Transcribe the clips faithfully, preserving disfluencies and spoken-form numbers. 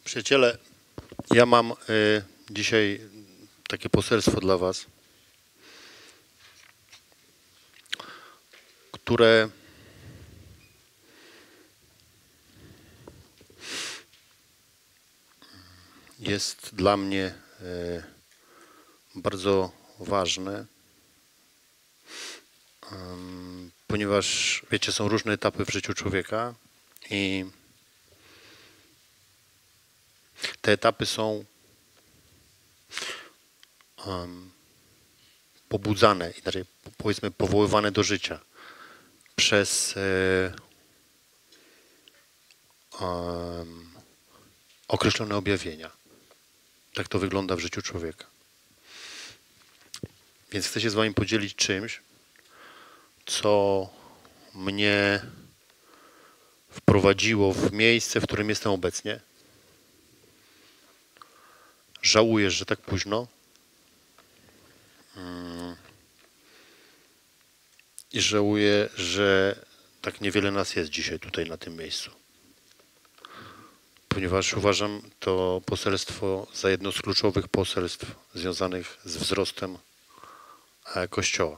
Przyjaciele, ja mam y, dzisiaj takie poselstwo dla was, które jest dla mnie y, bardzo ważne, y, ponieważ, wiecie, są różne etapy w życiu człowieka i te etapy są um, pobudzane, inaczej powiedzmy powoływane do życia przez e, um, określone objawienia. Tak to wygląda w życiu człowieka. Więc chcę się z wami podzielić czymś, co mnie wprowadziło w miejsce, w którym jestem obecnie. Żałuję, że tak późno. I żałuję, że tak niewiele nas jest dzisiaj tutaj na tym miejscu. Ponieważ uważam to poselstwo za jedno z kluczowych poselstw związanych z wzrostem Kościoła.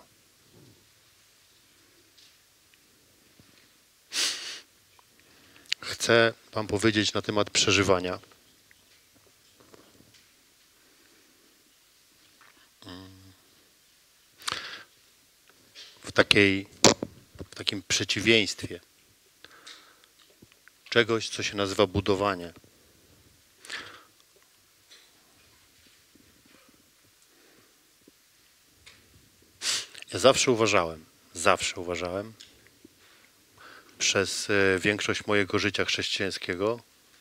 Chcę wam powiedzieć na temat przeżywania. W, takiej, w takim przeciwieństwie czegoś, co się nazywa budowanie. Ja zawsze uważałem, zawsze uważałem, przez większość mojego życia chrześcijańskiego,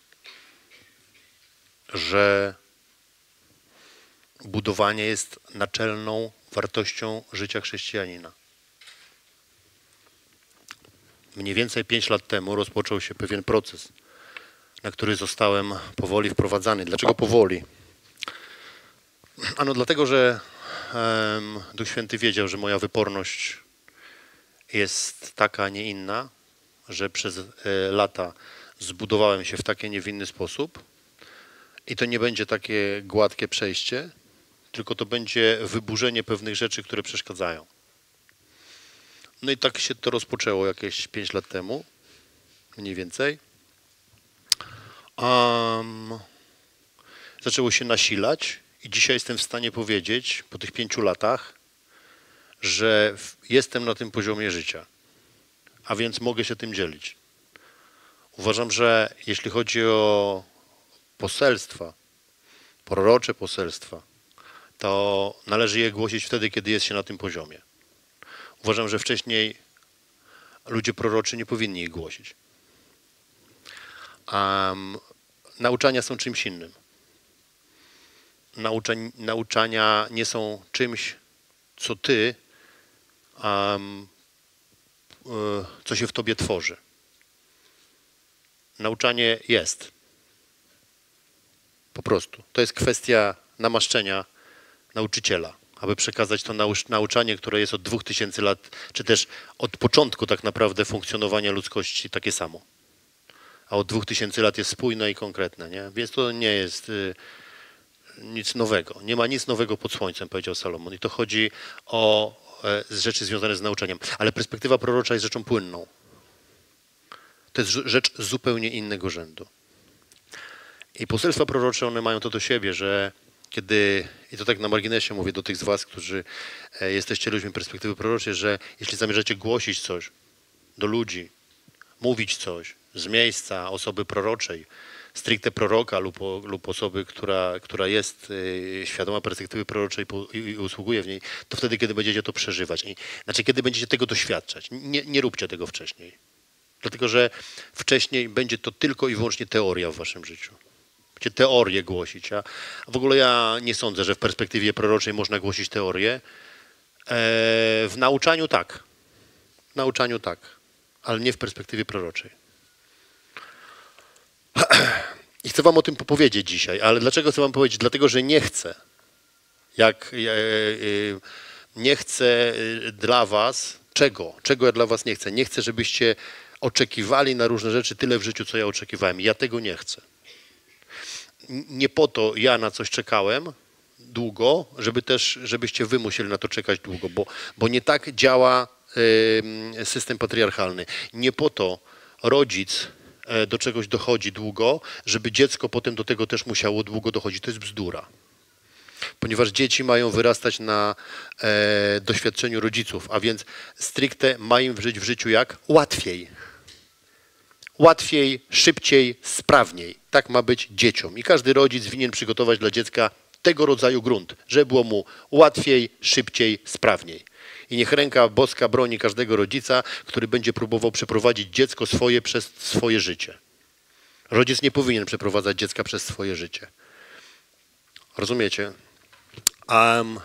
że budowanie jest naczelną wartością życia chrześcijanina. Mniej więcej pięć lat temu rozpoczął się pewien proces, na który zostałem powoli wprowadzany. Dlaczego powoli? Ano dlatego, że um, Duch Święty wiedział, że moja wyporność jest taka, a nie inna, że przez e, lata zbudowałem się w taki niewinny sposób i to nie będzie takie gładkie przejście, tylko to będzie wyburzenie pewnych rzeczy, które przeszkadzają. No i tak się to rozpoczęło jakieś pięć lat temu, mniej więcej. Um, zaczęło się nasilać i dzisiaj jestem w stanie powiedzieć, po tych pięciu latach, że jestem na tym poziomie życia, a więc mogę się tym dzielić. Uważam, że jeśli chodzi o poselstwa, prorocze poselstwa, to należy je głosić wtedy, kiedy jest się na tym poziomie. Uważam, że wcześniej ludzie proroczy nie powinni ich głosić. Um, nauczania są czymś innym. Nauczań, nauczania nie są czymś, co ty, um, co się w tobie tworzy. Nauczanie jest. Po prostu. To jest kwestia namaszczenia nauczyciela, aby przekazać to nauczanie, które jest od dwóch tysięcy lat, czy też od początku tak naprawdę funkcjonowania ludzkości takie samo. A od dwóch tysięcy lat jest spójne i konkretne, nie? Więc to nie jest y, nic nowego. Nie ma nic nowego pod słońcem, powiedział Salomon. I to chodzi o y, rzeczy związane z nauczaniem. Ale perspektywa prorocza jest rzeczą płynną. To jest rzecz zupełnie innego rzędu. I poselstwa prorocze, one mają to do siebie, że kiedy, i to tak na marginesie mówię do tych z was, którzy jesteście ludźmi perspektywy proroczej, że jeśli zamierzacie głosić coś do ludzi, mówić coś z miejsca osoby proroczej, stricte proroka lub, lub osoby, która, która jest świadoma perspektywy proroczej i, i usługuje w niej, to wtedy, kiedy będziecie to przeżywać. I, znaczy, kiedy będziecie tego doświadczać. Nie, nie róbcie tego wcześniej. Dlatego, że wcześniej będzie to tylko i wyłącznie teoria w waszym życiu. Będziecie teorię głosić. A w ogóle ja nie sądzę, że w perspektywie proroczej można głosić teorię. W nauczaniu tak. W nauczaniu tak, ale nie w perspektywie proroczej. I chcę wam o tym powiedzieć dzisiaj, ale dlaczego chcę wam powiedzieć? Dlatego, że nie chcę. Jak nie chcę dla was czego? Czego ja dla was nie chcę? Nie chcę, żebyście oczekiwali na różne rzeczy tyle w życiu, co ja oczekiwałem. Ja tego nie chcę. Nie po to ja na coś czekałem długo, żeby też, żebyście wy musieli na to czekać długo, bo, bo nie tak działa y, system patriarchalny. Nie po to rodzic y, do czegoś dochodzi długo, żeby dziecko potem do tego też musiało długo dochodzić. To jest bzdura. Ponieważ dzieci mają wyrastać na e, doświadczeniu rodziców, a więc stricte ma im żyć w życiu jak? Łatwiej. Łatwiej, szybciej, sprawniej. Tak ma być dzieciom. I każdy rodzic winien przygotować dla dziecka tego rodzaju grunt, żeby było mu łatwiej, szybciej, sprawniej. I niech ręka boska broni każdego rodzica, który będzie próbował przeprowadzić dziecko swoje przez swoje życie. Rodzic nie powinien przeprowadzać dziecka przez swoje życie. Rozumiecie? Um,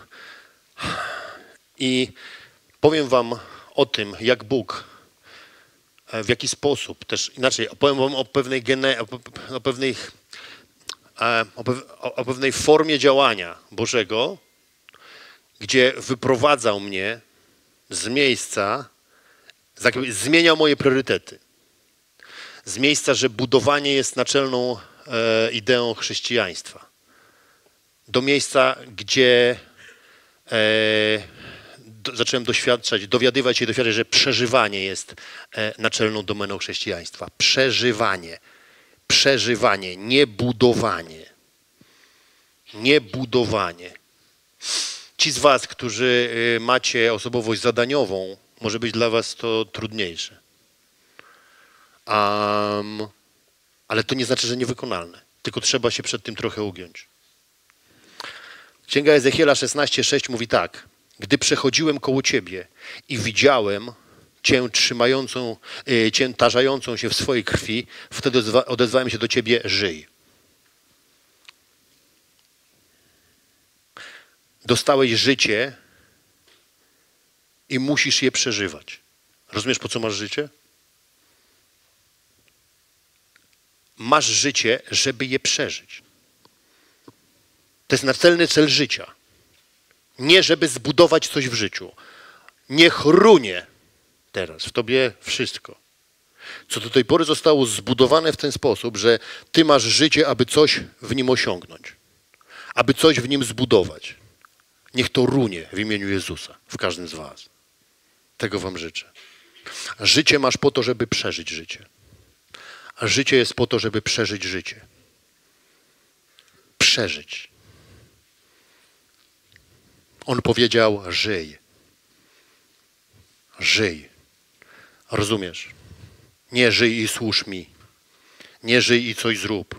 I powiem wam o tym, jak Bóg, w jaki sposób, też inaczej, opowiem wam o pewnej, gene, o pewnej, o, pew, o pewnej formie działania Bożego, gdzie wyprowadzał mnie z miejsca, zmieniał moje priorytety. Z miejsca, że budowanie jest naczelną e, ideą chrześcijaństwa. Do miejsca, gdzie e, do, zacząłem doświadczać, dowiadywać się i doświadczać, że przeżywanie jest e, naczelną domeną chrześcijaństwa. Przeżywanie. Przeżywanie, nie budowanie. Nie budowanie. Ci z was, którzy macie osobowość zadaniową, może być dla was to trudniejsze. Um, ale to nie znaczy, że niewykonalne. Tylko trzeba się przed tym trochę ugiąć. Księga Ezechiela szesnaście sześć mówi tak. Gdy przechodziłem koło ciebie i widziałem cię trzymającą, cię tarzającą się w swojej krwi, wtedy odezwałem się do ciebie, żyj. Dostałeś życie i musisz je przeżywać. Rozumiesz, po co masz życie? Masz życie, żeby je przeżyć. To jest naczelny cel życia. Nie, żeby zbudować coś w życiu. Niech runie teraz w tobie wszystko, co do tej pory zostało zbudowane w ten sposób, że ty masz życie, aby coś w nim osiągnąć. Aby coś w nim zbudować. Niech to runie w imieniu Jezusa w każdym z was. Tego wam życzę. Życie masz po to, żeby przeżyć życie. A życie jest po to, żeby przeżyć życie. Przeżyć. On powiedział, żyj. Żyj. Rozumiesz? Nie żyj i służ mi. Nie żyj i coś zrób.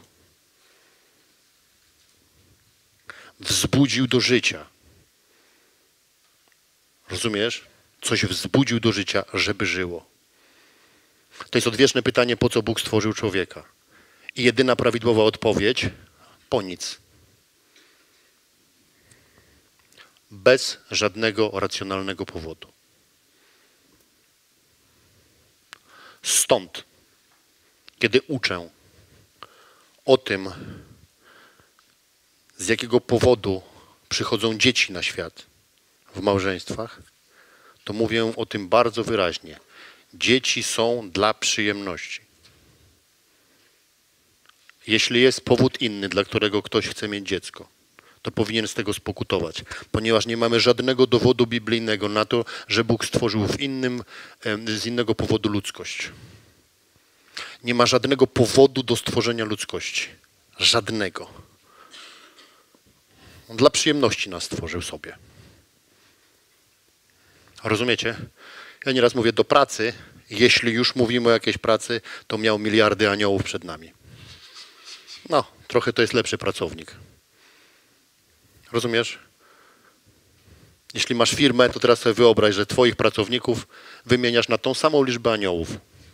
Wzbudził do życia. Rozumiesz? Coś wzbudził do życia, żeby żyło. To jest odwieczne pytanie, po co Bóg stworzył człowieka. I jedyna prawidłowa odpowiedź, po nic. Bez żadnego racjonalnego powodu. Stąd, kiedy uczę o tym, z jakiego powodu przychodzą dzieci na świat w małżeństwach, to mówię o tym bardzo wyraźnie. Dzieci są dla przyjemności. Jeśli jest powód inny, dla którego ktoś chce mieć dziecko, to powinien z tego spokutować, ponieważ nie mamy żadnego dowodu biblijnego na to, że Bóg stworzył w innym, z innego powodu ludzkość. Nie ma żadnego powodu do stworzenia ludzkości. Żadnego. On dla przyjemności nas stworzył sobie. Rozumiecie? Ja nieraz mówię do pracy, jeśli już mówimy o jakiejś pracy, to miał miliardy aniołów przed nami. No, trochę to jest lepszy pracownik. Rozumiesz? Jeśli masz firmę, to teraz sobie wyobraź, że twoich pracowników wymieniasz na tą samą liczbę aniołów.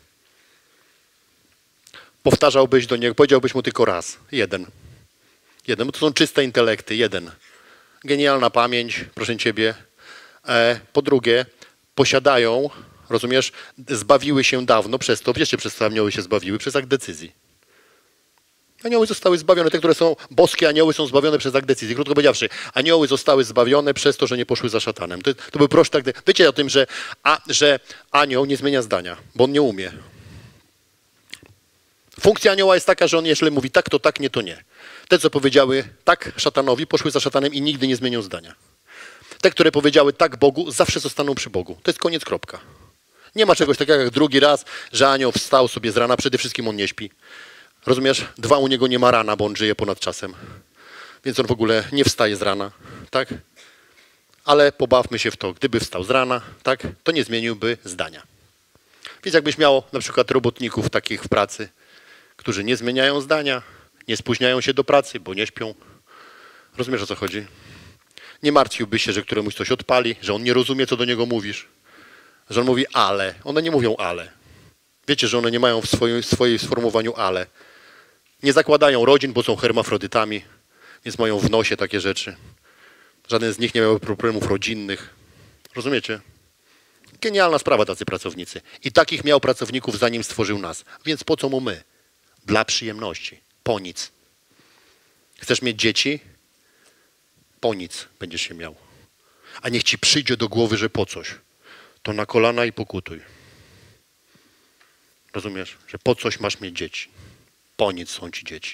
Powtarzałbyś do niego, powiedziałbyś mu tylko raz. Jeden. Jeden, bo to są czyste intelekty. Jeden. Genialna pamięć, proszę ciebie. E, po drugie, posiadają, rozumiesz, zbawiły się dawno przez to, wiecie, przez co anioły się zbawiły? Przez akt decyzji. Anioły zostały zbawione, te, które są boskie anioły, są zbawione przez akt decyzji. Krótko powiedziawszy, anioły zostały zbawione przez to, że nie poszły za szatanem. To, to był prosty akt decyzji. Wiecie o tym, że, a, że anioł nie zmienia zdania, bo on nie umie. Funkcja anioła jest taka, że on jeśli mówi tak, to tak, nie, to nie. Te, co powiedziały tak szatanowi, poszły za szatanem i nigdy nie zmienią zdania. Te, które powiedziały tak Bogu, zawsze zostaną przy Bogu. To jest koniec, kropka. Nie ma czegoś takiego jak drugi raz, że anioł wstał sobie z rana, przede wszystkim on nie śpi. Rozumiesz? Dwa, u niego nie ma rana, bo on żyje ponad czasem. Więc on w ogóle nie wstaje z rana, tak? Ale pobawmy się w to, gdyby wstał z rana, tak? To nie zmieniłby zdania. Więc jakbyś miał na przykład robotników takich w pracy, którzy nie zmieniają zdania, nie spóźniają się do pracy, bo nie śpią. Rozumiesz, o co chodzi? Nie martwiłbyś się, że któremuś coś odpali, że on nie rozumie, co do niego mówisz. Że on mówi ale. One nie mówią ale. Wiecie, że one nie mają w swoim, w swoim sformułowaniu ale. Nie zakładają rodzin, bo są hermafrodytami, więc mają w nosie takie rzeczy. Żaden z nich nie miał problemów rodzinnych. Rozumiecie? Genialna sprawa, tacy pracownicy. I takich miał pracowników, zanim stworzył nas. Więc po co mu my? Dla przyjemności. Po nic. Chcesz mieć dzieci? Po nic będziesz się miał. A niech ci przyjdzie do głowy, że po coś. To na kolana i pokutuj. Rozumiesz? Że po coś masz mieć dzieci. Po nic są ci dzieci.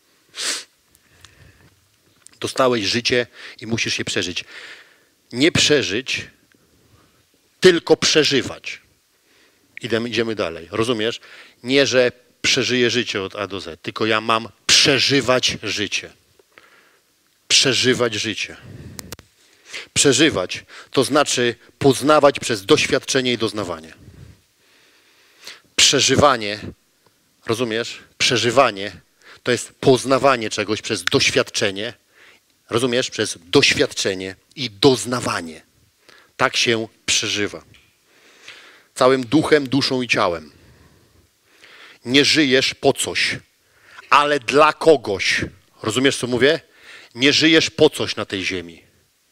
Dostałeś życie i musisz je przeżyć. Nie przeżyć, tylko przeżywać. Idziemy, idziemy dalej. Rozumiesz? Nie, że przeżyję życie od A do Z, tylko ja mam przeżywać życie. Przeżywać życie. Przeżywać to znaczy poznawać przez doświadczenie i doznawanie. Przeżywanie, rozumiesz? Przeżywanie to jest poznawanie czegoś przez doświadczenie, rozumiesz? Przez doświadczenie i doznawanie. Tak się przeżywa. Całym duchem, duszą i ciałem. Nie żyjesz po coś, ale dla kogoś. Rozumiesz, co mówię? Nie żyjesz po coś na tej ziemi.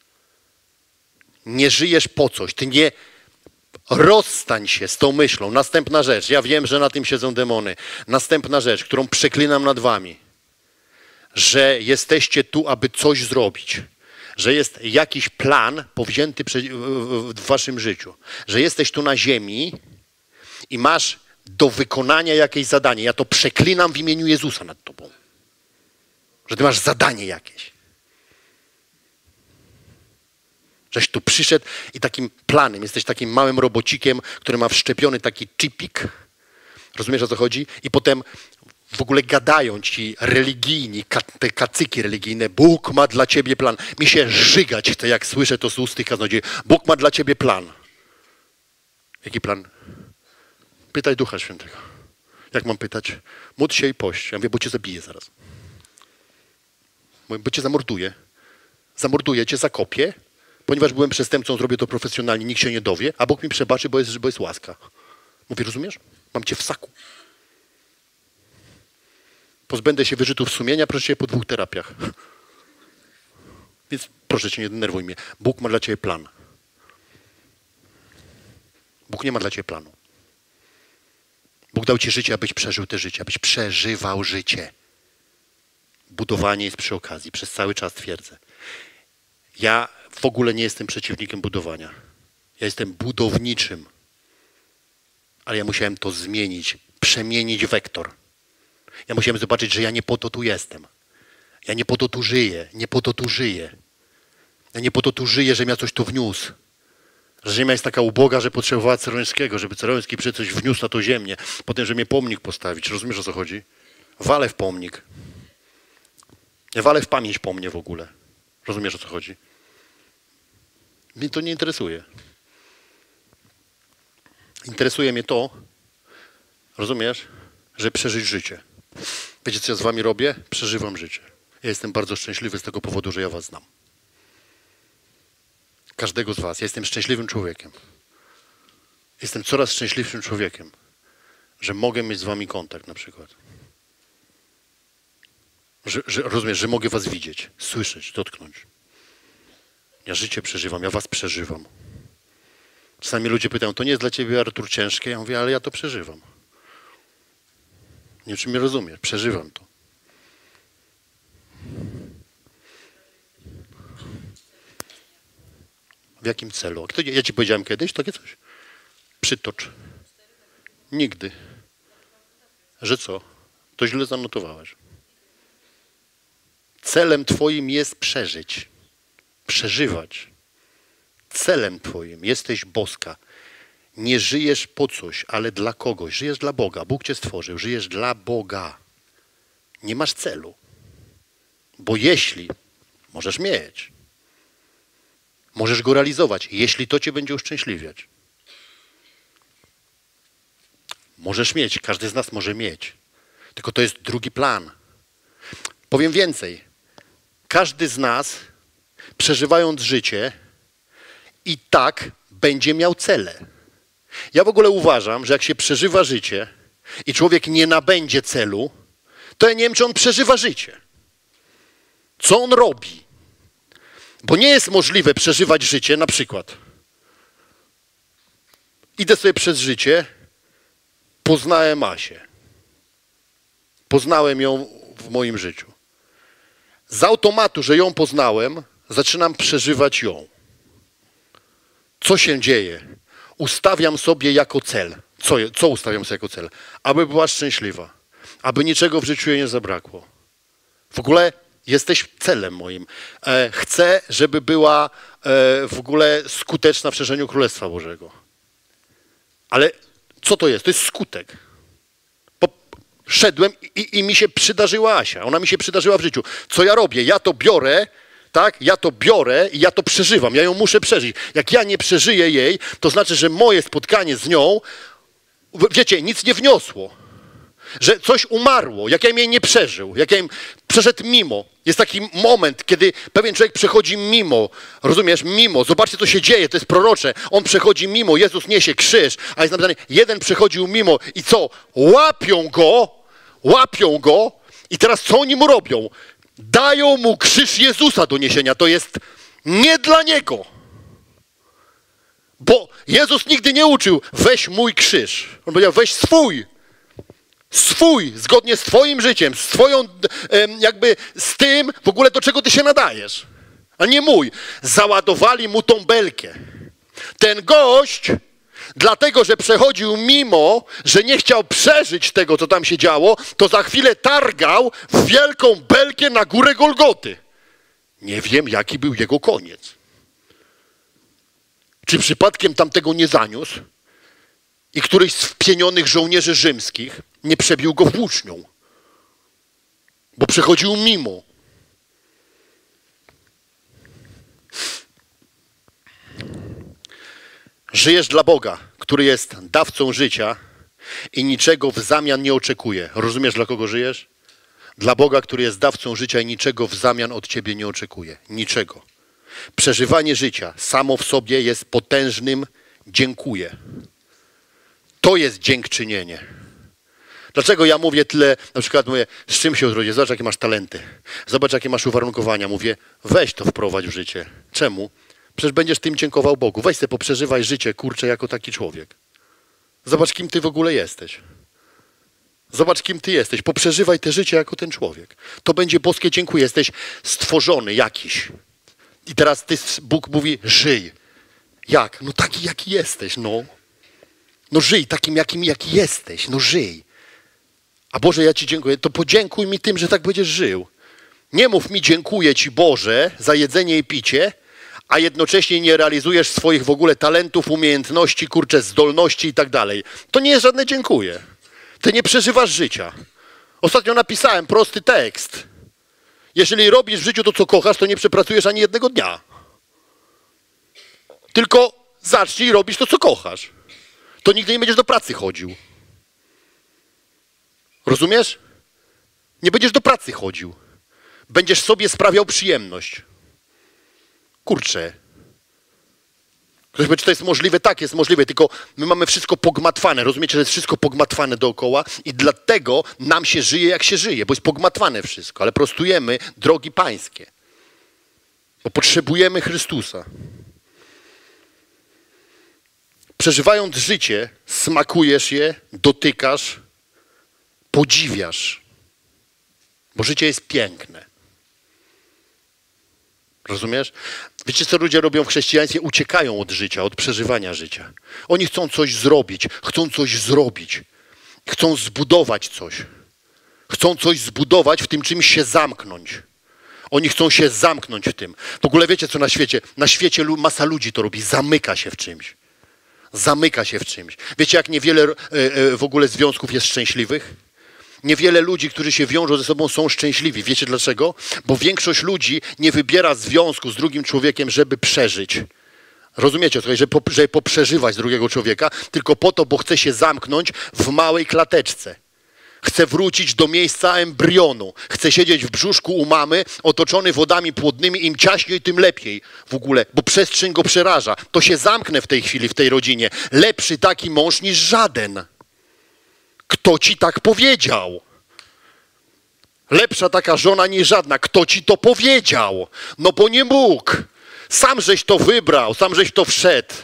Nie żyjesz po coś. Ty nie rozstań się z tą myślą. Następna rzecz. Ja wiem, że na tym siedzą demony. Następna rzecz, którą przeklinam nad wami. Że jesteście tu, aby coś zrobić. Że jest jakiś plan powzięty w waszym życiu. Że jesteś tu na ziemi i masz do wykonania jakieś zadanie. Ja to przeklinam w imieniu Jezusa nad tobą. Że ty masz zadanie jakieś. Żeś tu przyszedł i takim planem, jesteś takim małym robocikiem, który ma wszczepiony taki chipik. Rozumiesz, o co chodzi? I potem w ogóle gadają ci religijni, te kacyki religijne. Bóg ma dla ciebie plan. Mi się żygać chce, jak słyszę to z ust tych kaznodziejów. Bóg ma dla ciebie plan. Jaki plan? Pytaj Ducha Świętego. Jak mam pytać? Módl się i pość. Ja mówię, bo cię zabiję zaraz. Mówię, bo cię zamorduję. Zamorduję cię, zakopię. Ponieważ byłem przestępcą, zrobię to profesjonalnie, nikt się nie dowie, a Bóg mi przebaczy, bo jest, bo jest łaska. Mówię, rozumiesz? Mam cię w saku. Pozbędę się wyrzutów sumienia, proszę cię, po dwóch terapiach. Więc proszę cię, nie denerwuj mnie. Bóg ma dla ciebie plan. Bóg nie ma dla ciebie planu. Bóg dał ci życie, abyś przeżył te życie, abyś przeżywał życie. Budowanie jest przy okazji, przez cały czas twierdzę. Ja w ogóle nie jestem przeciwnikiem budowania. Ja jestem budowniczym. Ale ja musiałem to zmienić, przemienić wektor. Ja musiałem zobaczyć, że ja nie po to tu jestem. Ja nie po to tu żyję, nie po to tu żyję. Ja nie po to tu żyję, żebym ja coś tu wniósł. Że ziemia jest taka uboga, że potrzebowała Cerońskiego, żeby Ceroński przy coś wniósł na to ziemię. Potem, żeby mnie pomnik postawić. Rozumiesz, o co chodzi? Walę w pomnik. Ja walę w pamięć po mnie w ogóle. Rozumiesz, o co chodzi? Mnie to nie interesuje. Interesuje mnie to, rozumiesz, że przeżyć życie. Wiecie, co ja z wami robię? Przeżywam życie. Ja jestem bardzo szczęśliwy z tego powodu, że ja was znam. Każdego z was. Ja jestem szczęśliwym człowiekiem. Jestem coraz szczęśliwszym człowiekiem, że mogę mieć z wami kontakt na przykład. Że, że, rozumiesz, że mogę was widzieć, słyszeć, dotknąć. Ja życie przeżywam, ja was przeżywam. Czasami ludzie pytają, to nie jest dla ciebie, Artur, ciężkie? Ja mówię, ale ja to przeżywam. Nie wiem, czy mnie rozumiesz. Przeżywam to. W jakim celu? Kto, ja ci powiedziałem kiedyś takie coś? Przytocz. Nigdy. Że co? To źle zanotowałeś. Celem twoim jest przeżyć. Przeżywać. Celem twoim jesteś boska. Nie żyjesz po coś, ale dla kogoś. Żyjesz dla Boga. Bóg cię stworzył. Żyjesz dla Boga. Nie masz celu. Bo jeśli możesz mieć, możesz go realizować, jeśli to cię będzie uszczęśliwiać. Możesz mieć, każdy z nas może mieć. Tylko to jest drugi plan. Powiem więcej. Każdy z nas, przeżywając życie, i tak będzie miał cele. Ja w ogóle uważam, że jak się przeżywa życie i człowiek nie nabędzie celu, to ja nie wiem, czy on przeżywa życie. Co on robi? Bo nie jest możliwe przeżywać życie, na przykład. Idę sobie przez życie, poznałem Asię. Poznałem ją w moim życiu. Z automatu, że ją poznałem, zaczynam przeżywać ją. Co się dzieje? Ustawiam sobie jako cel. Co, co ustawiam sobie jako cel? Aby była szczęśliwa. Aby niczego w życiu jej nie zabrakło. W ogóle jesteś celem moim. E, chcę, żeby była e, w ogóle skuteczna w szerzeniu Królestwa Bożego. Ale co to jest? To jest skutek. Bo szedłem i, i mi się przydarzyła Asia. Ona mi się przydarzyła w życiu. Co ja robię? Ja to biorę, tak? Ja to biorę i ja to przeżywam. Ja ją muszę przeżyć. Jak ja nie przeżyję jej, to znaczy, że moje spotkanie z nią, wiecie, nic nie wniosło. Że coś umarło, jak ja jej nie przeżył, jak ja im przeszedł mimo. Jest taki moment, kiedy pewien człowiek przechodzi mimo, rozumiesz, mimo. Zobaczcie, co się dzieje, to jest prorocze. On przechodzi mimo, Jezus niesie krzyż, a jest napisane, jeden przechodził mimo i co? Łapią go, łapią go i teraz co oni mu robią? Dają mu krzyż Jezusa do niesienia. To jest nie dla niego. Bo Jezus nigdy nie uczył, weź mój krzyż. On powiedział, weź swój. Swój, zgodnie z twoim życiem, z twoją, jakby z tym, w ogóle do czego ty się nadajesz. A nie mój. Załadowali mu tą belkę. Ten gość, dlatego, że przechodził mimo, że nie chciał przeżyć tego, co tam się działo, to za chwilę targał w wielką belkę na górę Golgoty. Nie wiem, jaki był jego koniec. Czy przypadkiem tamtego nie zaniósł i któryś z wpienionych żołnierzy rzymskich nie przebił go włócznią, bo przechodził mimo. Żyjesz dla Boga, który jest dawcą życia i niczego w zamian nie oczekuje. Rozumiesz, dla kogo żyjesz? Dla Boga, który jest dawcą życia i niczego w zamian od ciebie nie oczekuje. Niczego. Przeżywanie życia samo w sobie jest potężnym dziękuję. To jest dziękczynienie. Dlaczego ja mówię tyle, na przykład mówię, z czym się odrodzisz? Zobacz, jakie masz talenty. Zobacz, jakie masz uwarunkowania. Mówię, weź to wprowadź w życie. Czemu? Przecież będziesz tym dziękował Bogu. Weź sobie poprzeżywaj życie, kurczę, jako taki człowiek. Zobacz, kim ty w ogóle jesteś. Zobacz, kim ty jesteś. Poprzeżywaj te życie jako ten człowiek. To będzie boskie dziękuję. Jesteś stworzony jakiś. I teraz ty, Bóg mówi, żyj. Jak? No taki, jaki jesteś, no. No żyj takim, jakim jaki jesteś. No żyj. A Boże, ja ci dziękuję. To podziękuj mi tym, że tak będziesz żył. Nie mów mi, dziękuję ci, Boże, za jedzenie i picie, a jednocześnie nie realizujesz swoich w ogóle talentów, umiejętności, kurczę, zdolności i tak dalej. To nie jest żadne dziękuję. Ty nie przeżywasz życia. Ostatnio napisałem prosty tekst. Jeżeli robisz w życiu to, co kochasz, to nie przepracujesz ani jednego dnia. Tylko zacznij robić to, co kochasz. To nigdy nie będziesz do pracy chodził. Rozumiesz? Nie będziesz do pracy chodził. Będziesz sobie sprawiał przyjemność. Kurczę. Ktoś powie, czy to jest możliwe? Tak, jest możliwe, tylko my mamy wszystko pogmatwane. Rozumiecie, że jest wszystko pogmatwane dookoła i dlatego nam się żyje, jak się żyje, bo jest pogmatwane wszystko, ale prostujemy drogi pańskie. Bo potrzebujemy Chrystusa. Przeżywając życie, smakujesz je, dotykasz, podziwiasz. Bo życie jest piękne. Rozumiesz? Wiecie, co ludzie robią w chrześcijaństwie? Uciekają od życia, od przeżywania życia. Oni chcą coś zrobić, chcą coś zrobić. Chcą zbudować coś. Chcą coś zbudować, w tym czymś się zamknąć. Oni chcą się zamknąć w tym. W ogóle wiecie, co na świecie? Na świecie masa ludzi to robi. Zamyka się w czymś. Zamyka się w czymś. Wiecie, jak niewiele w ogóle związków jest szczęśliwych? Niewiele ludzi, którzy się wiążą ze sobą, są szczęśliwi. Wiecie dlaczego? Bo większość ludzi nie wybiera związku z drugim człowiekiem, żeby przeżyć. Rozumiecie, żeby, żeby poprzeżywać drugiego człowieka, tylko po to, bo chce się zamknąć w małej klateczce. Chce wrócić do miejsca embrionu. Chce siedzieć w brzuszku u mamy, otoczony wodami płodnymi, im ciaśniej, tym lepiej w ogóle, bo przestrzeń go przeraża. To się zamknę w tej chwili, w tej rodzinie. Lepszy taki mąż niż żaden. Kto ci tak powiedział? Lepsza taka żona niż żadna. Kto ci to powiedział? No bo nie mógł. Sam żeś to wybrał, sam żeś to wszedł.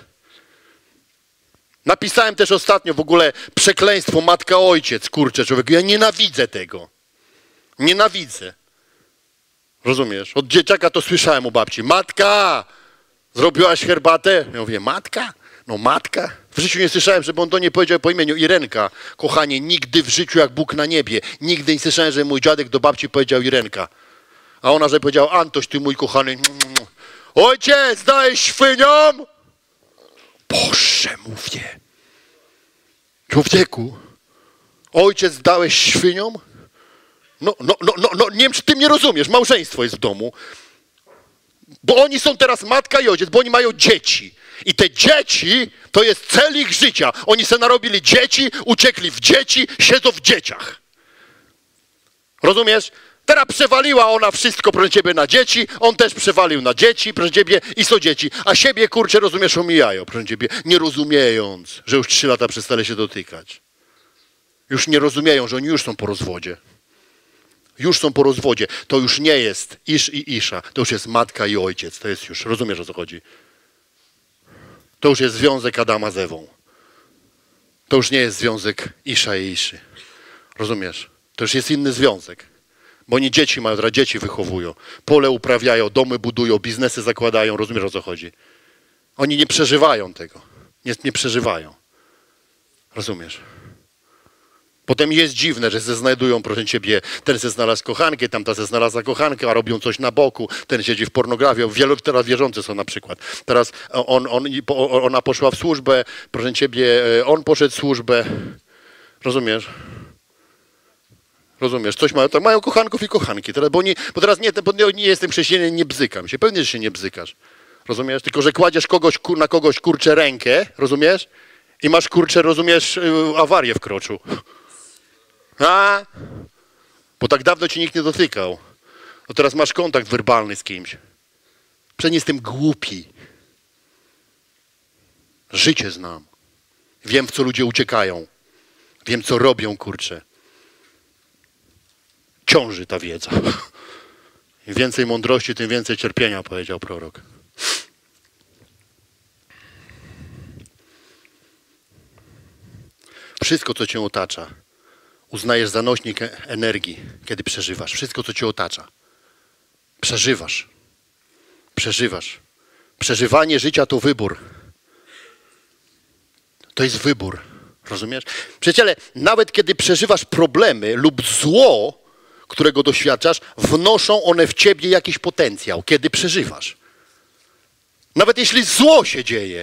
Napisałem też ostatnio w ogóle przekleństwo matka ojciec, kurczę człowieku. Ja nienawidzę tego. Nienawidzę. Rozumiesz? Od dzieciaka to słyszałem u babci. Matka, zrobiłaś herbatę? Ja mówię, matka? No matka? W życiu nie słyszałem, żeby on to nie powiedział po imieniu. Irenka, kochanie, nigdy w życiu jak Bóg na niebie. Nigdy nie słyszałem, że mój dziadek do babci powiedział Irenka. A ona, że powiedział, Antoś, ty mój kochany. Ojciec, dajesz świniom? Boże, mówię. Człowieku, ojciec dałeś świniom? No, no, no, no, no, nie wiem, czy ty mnie rozumiesz. Małżeństwo jest w domu. Bo oni są teraz matka i ojciec, bo oni mają dzieci. I te dzieci to jest cel ich życia. Oni se narobili dzieci, uciekli w dzieci, siedzą w dzieciach. Rozumiesz? Teraz przewaliła ona wszystko, proszę ciebie, na dzieci, on też przewalił na dzieci, proszę ciebie, i są dzieci. A siebie, kurczę, rozumiesz, omijają, proszę ciebie, nie rozumiejąc, że już trzy lata przestali się dotykać. Już nie rozumieją, że oni już są po rozwodzie. Już są po rozwodzie. To już nie jest Isz i Isza, to już jest matka i ojciec. To jest już, rozumiesz, o co chodzi? To już jest związek Adama z Ewą. To już nie jest związek Isza i Iszy. Rozumiesz? To już jest inny związek. Bo oni dzieci mają, teraz dzieci wychowują. Pole uprawiają, domy budują, biznesy zakładają. Rozumiesz, o co chodzi? Oni nie przeżywają tego. Nie, nie przeżywają. Rozumiesz? Potem jest dziwne, że się znajdują, proszę ciebie, ten se znalazł kochankę, tamta se znalazła kochankę, a robią coś na boku, ten siedzi w pornografii. Wielu teraz wierzący są na przykład. Teraz on, on, ona poszła w służbę, proszę ciebie, on poszedł w służbę. Rozumiesz? Rozumiesz? Coś mają, tak mają kochanków i kochanki. Teraz, bo, nie, bo teraz nie, bo nie jestem chrześcijaninem, nie bzykam się. Pewnie, że się nie bzykasz. Rozumiesz? Tylko, że kładziesz kogoś, na kogoś, kurczę, rękę, rozumiesz? I masz, kurczę, rozumiesz, awarię w kroczu. A? Bo tak dawno ci nikt nie dotykał. No teraz masz kontakt werbalny z kimś. Przecież nie jestem głupi. Życie znam. Wiem, w co ludzie uciekają. Wiem, co robią, kurczę. Ciąży ta wiedza. Im więcej mądrości, tym więcej cierpienia, powiedział prorok. Wszystko, co cię otacza, uznajesz za nośnik energii, kiedy przeżywasz. Wszystko, co cię otacza. Przeżywasz. Przeżywasz. Przeżywanie życia to wybór. To jest wybór. Rozumiesz? Przyjaciele, nawet kiedy przeżywasz problemy lub zło, którego doświadczasz, wnoszą one w ciebie jakiś potencjał, kiedy przeżywasz. Nawet jeśli zło się dzieje.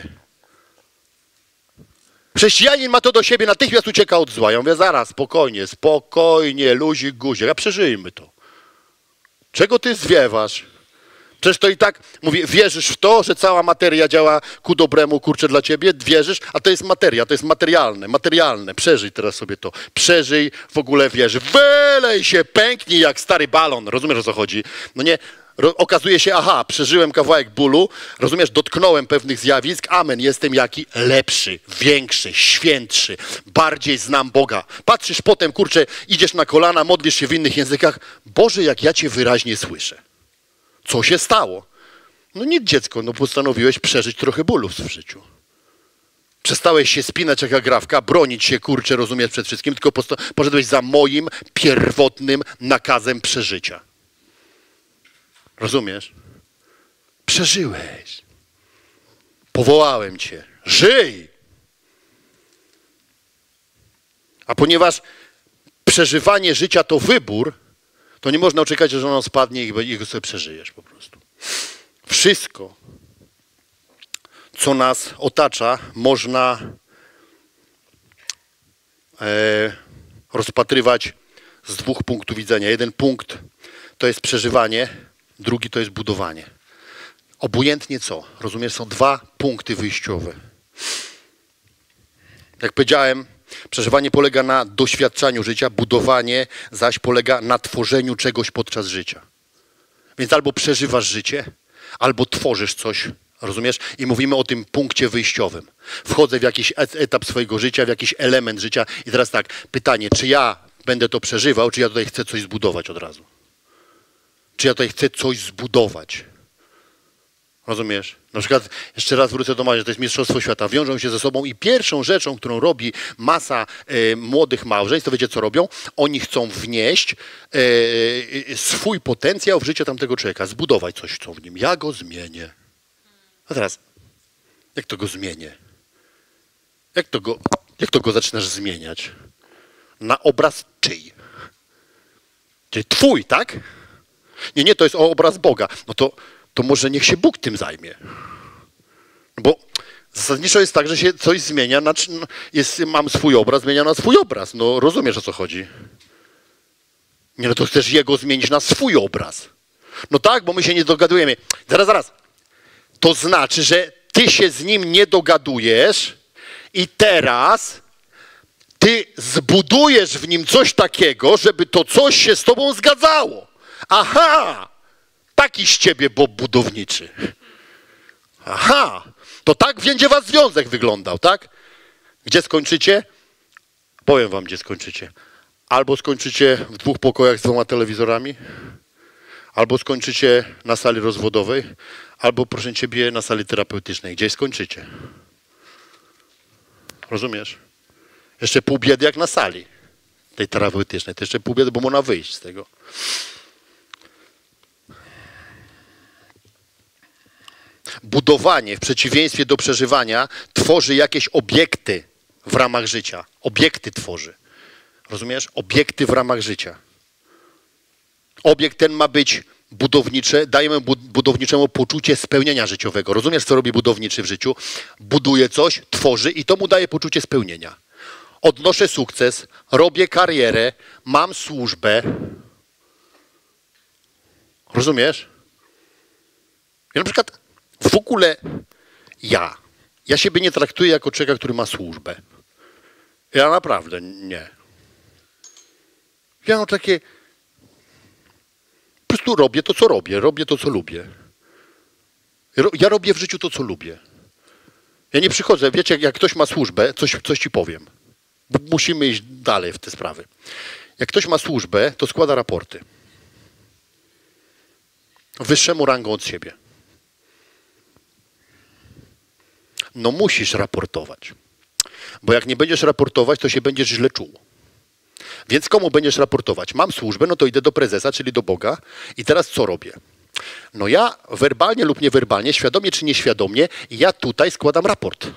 Chrześcijanin ma to do siebie, natychmiast ucieka od zła. Ja mówię, zaraz, spokojnie, spokojnie, luzik, guzik, a przeżyjmy to. Czego ty zwiewasz? Przecież to i tak, mówię, wierzysz w to, że cała materia działa ku dobremu, kurczę, dla ciebie? Wierzysz? A to jest materia, to jest materialne, materialne. Przeżyj teraz sobie to. Przeżyj, w ogóle wierzysz. Wylej się, pęknij jak stary balon. Rozumiesz, o co chodzi? No nie, ro, okazuje się, aha, przeżyłem kawałek bólu, rozumiesz, dotknąłem pewnych zjawisk, amen, jestem jaki? Lepszy, większy, świętszy, bardziej znam Boga. Patrzysz potem, kurczę, idziesz na kolana, modlisz się w innych językach. Boże, jak ja cię wyraźnie słyszę. Co się stało? No nic, dziecko, no postanowiłeś przeżyć trochę bólu w życiu. Przestałeś się spinać jak agrawka, bronić się, kurczę, rozumiesz, przed wszystkim, tylko poszedłeś za moim pierwotnym nakazem przeżycia. Rozumiesz? Przeżyłeś. Powołałem cię. Żyj! A ponieważ przeżywanie życia to wybór, to nie można oczekiwać, że ono spadnie i go sobie przeżyjesz po prostu. Wszystko, co nas otacza, można e, rozpatrywać z dwóch punktów widzenia. Jeden punkt to jest przeżywanie, drugi to jest budowanie. Obojętnie co, rozumiesz, są dwa punkty wyjściowe. Jak powiedziałem, przeżywanie polega na doświadczaniu życia, budowanie zaś polega na tworzeniu czegoś podczas życia. Więc albo przeżywasz życie, albo tworzysz coś, rozumiesz? I mówimy o tym punkcie wyjściowym. Wchodzę w jakiś etap swojego życia, w jakiś element życia i teraz tak, pytanie, czy ja będę to przeżywał, czy ja tutaj chcę coś zbudować od razu? Czy ja tutaj chcę coś zbudować? Rozumiesz? Na przykład, jeszcze raz wrócę do marzenia, to jest Mistrzostwo Świata. Wiążą się ze sobą i pierwszą rzeczą, którą robi masa e, młodych małżeństw, to wiecie co robią? Oni chcą wnieść e, swój potencjał w życie tamtego człowieka, zbudować coś chcą w nim. Ja go zmienię. A teraz, jak to go zmienię? Jak to go, jak to go zaczynasz zmieniać? Na obraz czyj? Czyli twój, tak? Nie, nie, to jest obraz Boga. No to to może niech się Bóg tym zajmie. Bo zasadniczo jest tak, że się coś zmienia, na, jest, mam swój obraz, zmienia na swój obraz. No rozumiesz, o co chodzi? Nie, no to chcesz jego zmienić na swój obraz. No tak, bo my się nie dogadujemy. Zaraz, zaraz. To znaczy, że ty się z nim nie dogadujesz i teraz ty zbudujesz w nim coś takiego, żeby to coś się z tobą zgadzało. Aha! Taki z ciebie Bob budowniczy. Aha, to tak będzie wasz związek wyglądał, tak? Gdzie skończycie? Powiem wam, gdzie skończycie. Albo skończycie w dwóch pokojach z dwoma telewizorami, albo skończycie na sali rozwodowej, albo proszę ciebie na sali terapeutycznej. Gdzie skończycie? Rozumiesz? Jeszcze pół biedy jak na sali tej terapeutycznej. To jeszcze pół biedy, bo można wyjść z tego. Budowanie w przeciwieństwie do przeżywania tworzy jakieś obiekty w ramach życia. Obiekty tworzy. Rozumiesz? Obiekty w ramach życia. Obiekt ten ma być budowniczy, dajemy budowniczemu poczucie spełnienia życiowego. Rozumiesz, co robi budowniczy w życiu? Buduje coś, tworzy i to mu daje poczucie spełnienia. Odnoszę sukces, robię karierę, mam służbę. Rozumiesz? I na przykład w ogóle ja, ja siebie nie traktuję jako człowieka, który ma służbę. Ja naprawdę nie. Ja mam takie, po prostu robię to, co robię, robię to, co lubię. Ja robię w życiu to, co lubię. Ja nie przychodzę, wiecie, jak ktoś ma służbę, coś, coś ci powiem. Bo musimy iść dalej w te sprawy. Jak ktoś ma służbę, to składa raporty. Wyższemu rangą od siebie. No musisz raportować. Bo jak nie będziesz raportować, to się będziesz źle czuł. Więc komu będziesz raportować? Mam służbę, no to idę do prezesa, czyli do Boga. I teraz co robię? No ja werbalnie lub niewerbalnie, świadomie czy nieświadomie, ja tutaj składam raport.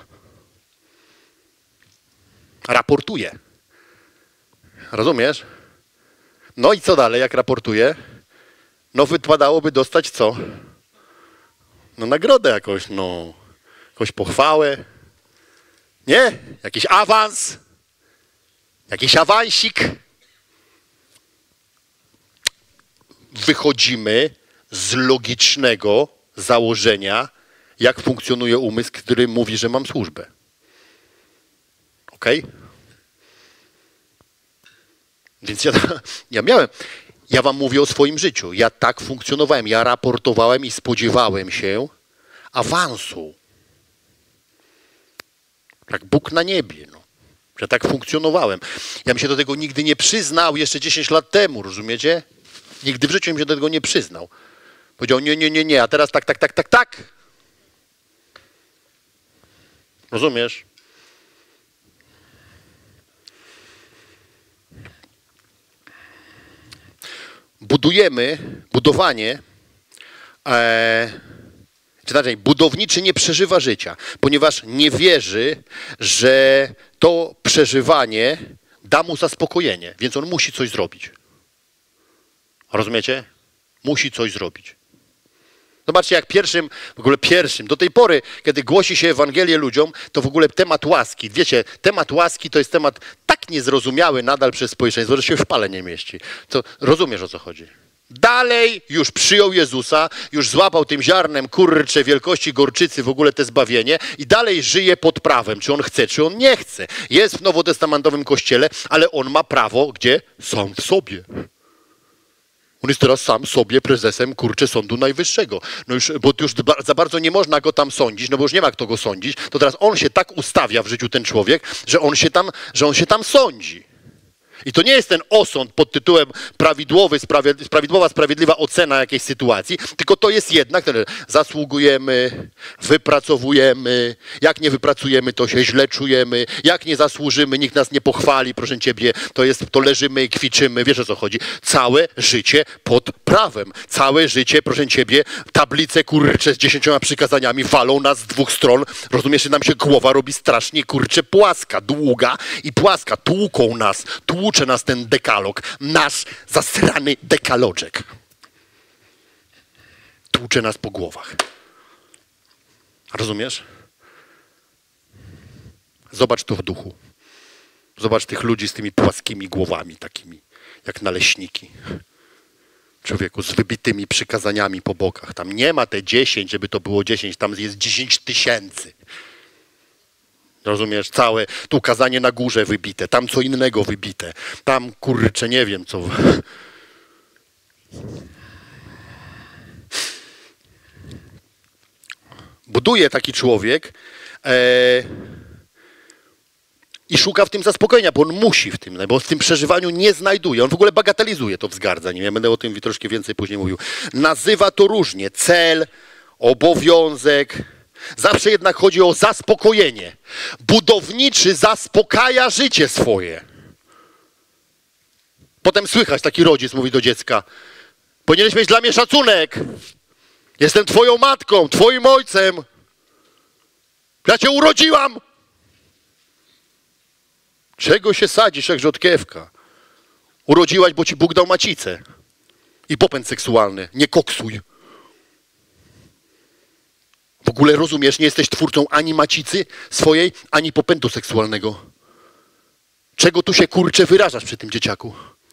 Raportuję. Rozumiesz? No i co dalej, jak raportuję? No wypadałoby dostać co? No nagrodę jakąś, no. Jakąś pochwałę. Nie? Jakiś awans. Jakiś awansik. Wychodzimy z logicznego założenia, jak funkcjonuje umysł, który mówi, że mam służbę. Okej? Okay? Więc ja, ja miałem, ja wam mówię o swoim życiu. Ja tak funkcjonowałem. Ja raportowałem i spodziewałem się awansu. Jak Bóg na niebie. No. Ja tak funkcjonowałem. Ja bym się do tego nigdy nie przyznał jeszcze dziesięć lat temu, rozumiecie? Nigdy w życiu bym się do tego nie przyznał. Powiedział nie, nie, nie, nie, a teraz tak, tak, tak, tak, tak. Rozumiesz? Budujemy, budowanie, e, czy inaczej, budowniczy nie przeżywa życia, ponieważ nie wierzy, że to przeżywanie da mu zaspokojenie, więc on musi coś zrobić. Rozumiecie? Musi coś zrobić. Zobaczcie, jak pierwszym, w ogóle pierwszym, do tej pory, kiedy głosi się Ewangelię ludziom, to w ogóle temat łaski. Wiecie, temat łaski to jest temat tak niezrozumiały nadal przez społeczeństwo, że się w szpale nie mieści. To rozumiesz, o co chodzi? Dalej już przyjął Jezusa, już złapał tym ziarnem, kurcze, wielkości gorczycy w ogóle te zbawienie i dalej żyje pod prawem, czy on chce, czy on nie chce. Jest w nowotestamentowym kościele, ale on ma prawo, gdzie? Sam w sobie. On jest teraz sam sobie prezesem, kurczę, Sądu Najwyższego. No już, bo już za bardzo nie można go tam sądzić, no bo już nie ma kto go sądzić, to teraz on się tak ustawia w życiu, ten człowiek, że on się tam, że on się tam sądzi. I to nie jest ten osąd pod tytułem prawidłowy, prawidłowa, sprawiedliwa ocena jakiejś sytuacji, tylko to jest jednak, że zasługujemy, wypracowujemy, jak nie wypracujemy, to się źle czujemy, jak nie zasłużymy, nikt nas nie pochwali, proszę Ciebie, to, jest, to leżymy i kwiczymy, wiesz o co chodzi. Całe życie pod prawem, całe życie, proszę Ciebie, tablice kurcze z dziesięcioma przykazaniami walą nas z dwóch stron, rozumiesz, że nam się głowa robi strasznie kurcze płaska, długa i płaska, tłuką nas, tłuką Tłucze nas ten dekalog, nasz zasrany dekaloczek. Tłucze nas po głowach. Rozumiesz? Zobacz to w duchu. Zobacz tych ludzi z tymi płaskimi głowami takimi, jak naleśniki. Człowieku, z wybitymi przykazaniami po bokach. Tam nie ma te dziesięć, żeby to było dziesięć, tam jest dziesięć tysięcy. Rozumiesz? Całe, tu kazanie na górze wybite, tam co innego wybite, tam kurczę nie wiem co. Buduje taki człowiek e, i szuka w tym zaspokojenia, bo on musi w tym, bo w tym przeżywaniu nie znajduje. On w ogóle bagatelizuje to wzgardzanie. Ja będę o tym troszkę więcej później mówił. Nazywa to różnie. Cel, obowiązek. Zawsze jednak chodzi o zaspokojenie. Budowniczy zaspokaja życie swoje. Potem słychać, taki rodzic mówi do dziecka: powinieneś mieć dla mnie szacunek. Jestem twoją matką, twoim ojcem. Ja cię urodziłam. Czego się sadzisz jak rzodkiewka? Urodziłaś, bo ci Bóg dał macicę. I popęd seksualny. Nie koksuj. W ogóle rozumiesz, nie jesteś twórcą ani macicy swojej, ani popędu seksualnego. Czego tu się kurczę wyrażasz przy tym dzieciaku?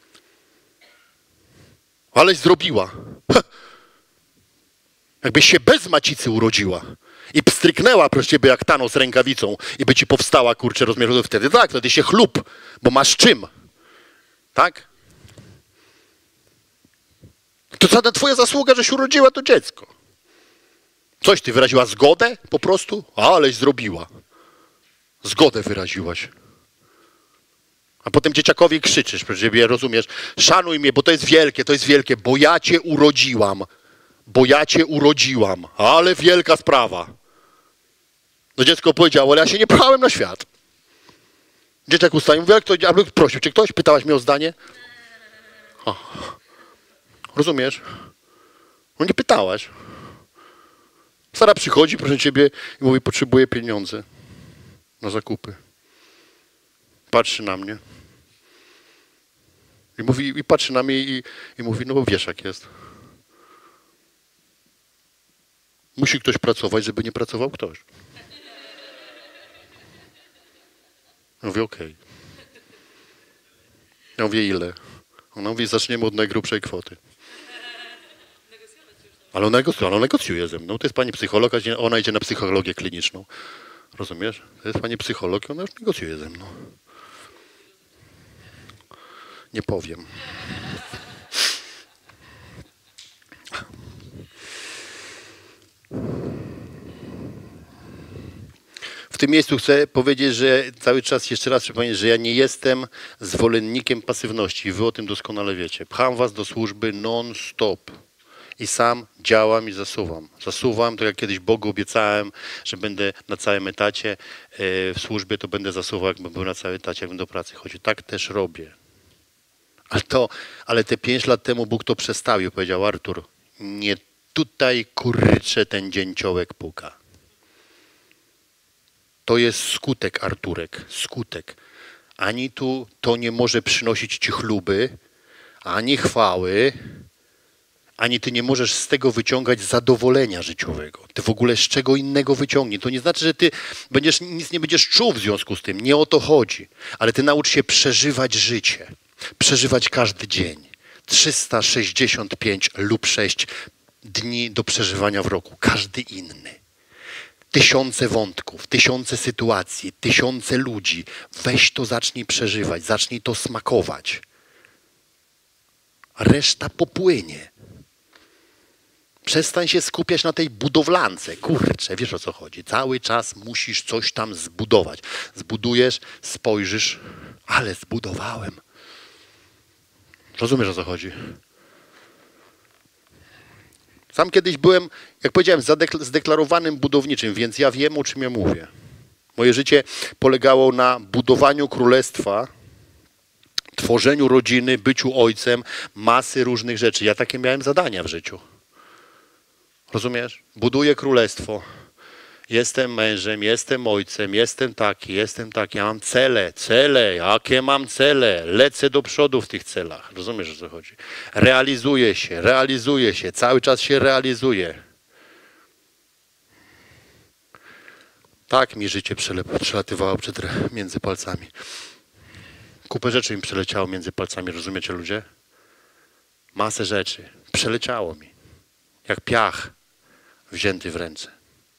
Aleś zrobiła. Ha. Jakbyś się bez macicy urodziła i pstryknęła proszę ciebie jak Thanos rękawicą i by ci powstała, kurczę, rozmiaru wtedy. Tak, wtedy się chlub, bo masz czym. Tak? To żadna twoja zasługa, że się urodziła to dziecko. Coś ty wyraziła zgodę po prostu? Aleś zrobiła. Zgodę wyraziłaś. A potem dzieciakowi krzyczysz, przecież ciebie rozumiesz, szanuj mnie, bo to jest wielkie, to jest wielkie, bo ja cię urodziłam. Bo ja cię urodziłam. Ale wielka sprawa. No dziecko powiedziało, ale ja się nie pchałem na świat. Dzieciak ustawił, mówi, jak to, albo prosił cię ktoś, pytałaś mnie o zdanie? O. Rozumiesz? No nie pytałaś. Sara przychodzi, proszę ciebie, i mówi, potrzebuję pieniądze na zakupy. Patrzy na mnie. I mówi, i patrzy na mnie i, i mówi, no bo wiesz jak jest. Musi ktoś pracować, żeby nie pracował ktoś. Ja mówię, okej. Okay. Ja mówię, ile? Ona mówi, zaczniemy od najgrubszej kwoty. Ale ona negocjuje, ona negocjuje ze mną. To jest pani psycholog, a ona idzie na psychologię kliniczną. Rozumiesz? To jest pani psycholog i ona już negocjuje ze mną. Nie powiem. W tym miejscu chcę powiedzieć, że cały czas jeszcze raz przypomnieć, że ja nie jestem zwolennikiem pasywności. Wy o tym doskonale wiecie. Pcham was do służby non-stop. I sam działam i zasuwam. Zasuwam, tak jak kiedyś Bogu obiecałem, że będę na całym etacie w służbie, to będę zasuwał, jakbym był na całym etacie, jakbym do pracy chodził. Tak też robię. Ale, to, ale te pięć lat temu Bóg to przestawił. Powiedział, Artur, nie tutaj kurczę ten dzięciołek puka. To jest skutek, Arturek, skutek. Ani tu to nie może przynosić ci chluby, ani chwały, ani ty nie możesz z tego wyciągać zadowolenia życiowego. Ty w ogóle z czego innego wyciągnie. To nie znaczy, że ty będziesz, nic nie będziesz czuł w związku z tym. Nie o to chodzi. Ale ty naucz się przeżywać życie. Przeżywać każdy dzień. trzysta sześćdziesiąt pięć lub sześć dni do przeżywania w roku. Każdy inny. Tysiące wątków, tysiące sytuacji, tysiące ludzi. Weź to, zacznij przeżywać. Zacznij to smakować. Reszta popłynie. Przestań się skupiać na tej budowlance. Kurczę, wiesz o co chodzi. Cały czas musisz coś tam zbudować. Zbudujesz, spojrzysz, ale zbudowałem. Rozumiesz o co chodzi? Sam kiedyś byłem, jak powiedziałem, zdeklarowanym budowniczym, więc ja wiem, o czym ja mówię. Moje życie polegało na budowaniu królestwa, tworzeniu rodziny, byciu ojcem, masy różnych rzeczy. Ja takie miałem zadania w życiu. Rozumiesz? Buduję królestwo. Jestem mężem, jestem ojcem, jestem taki, jestem taki. Ja mam cele, cele. Jakie mam cele? Lecę do przodu w tych celach. Rozumiesz, o co chodzi? Realizuję się, realizuję się. Cały czas się realizuję. Tak mi życie przelatywało przed, między palcami. Kupę rzeczy mi przeleciało między palcami. Rozumiecie, ludzie? Masę rzeczy. Przeleciało mi. Jak piach wzięty w ręce.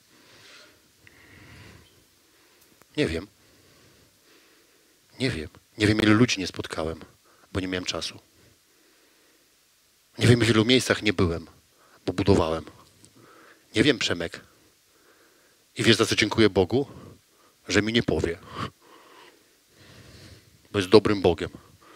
Nie wiem. Nie wiem. Nie wiem, ile ludzi nie spotkałem, bo nie miałem czasu. Nie wiem, w ilu miejscach nie byłem, bo budowałem. Nie wiem, Przemek. I wiesz, za co dziękuję Bogu? Że mi nie powie. Bo jest dobrym Bogiem.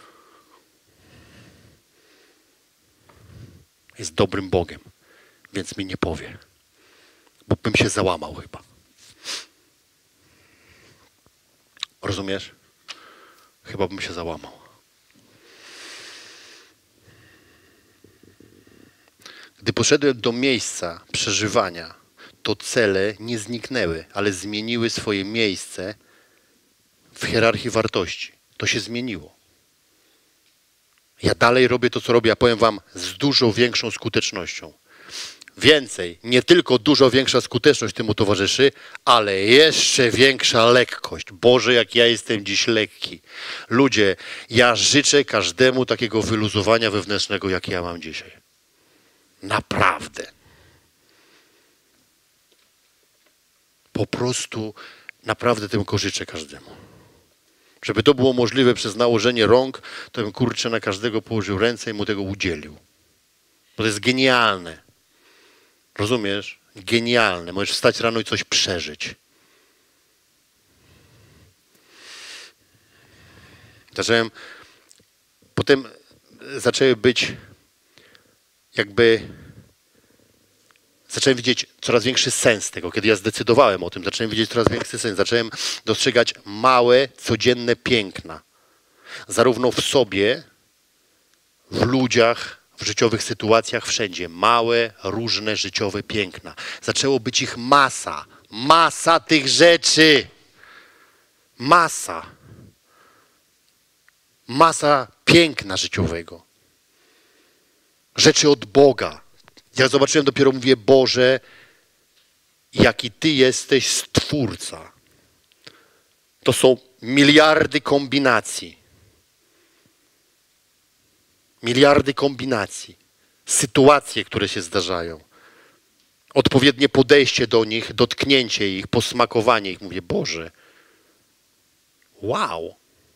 Jest dobrym Bogiem, więc mi nie powie. Bo bym się załamał chyba. Rozumiesz? Chyba bym się załamał. Gdy poszedłem do miejsca przeżywania, to cele nie zniknęły, ale zmieniły swoje miejsce w hierarchii wartości. To się zmieniło. Ja dalej robię to, co robię, ja powiem wam, z dużo większą skutecznością. Więcej, nie tylko dużo większa skuteczność temu towarzyszy, ale jeszcze większa lekkość. Boże, jak ja jestem dziś lekki. Ludzie, ja życzę każdemu takiego wyluzowania wewnętrznego, jakie ja mam dzisiaj. Naprawdę. Po prostu naprawdę tylko życzę każdemu. Żeby to było możliwe przez nałożenie rąk, to bym kurczę na każdego położył ręce i mu tego udzielił. Bo to jest genialne. Rozumiesz? Genialne. Możesz wstać rano i coś przeżyć. Zacząłem, potem zaczęły być jakby, zacząłem widzieć coraz większy sens tego. Kiedy ja zdecydowałem o tym, zacząłem widzieć coraz większy sens. Zacząłem dostrzegać małe, codzienne piękna. Zarówno w sobie, w ludziach, w życiowych sytuacjach, wszędzie. Małe, różne życiowe piękna. Zaczęło być ich masa. Masa tych rzeczy. Masa. Masa piękna życiowego. Rzeczy od Boga. Jak zobaczyłem, dopiero mówię, Boże, jaki Ty jesteś Stwórca. To są miliardy kombinacji. Miliardy kombinacji. Sytuacje, które się zdarzają. Odpowiednie podejście do nich, dotknięcie ich, posmakowanie ich. Mówię, Boże, wow.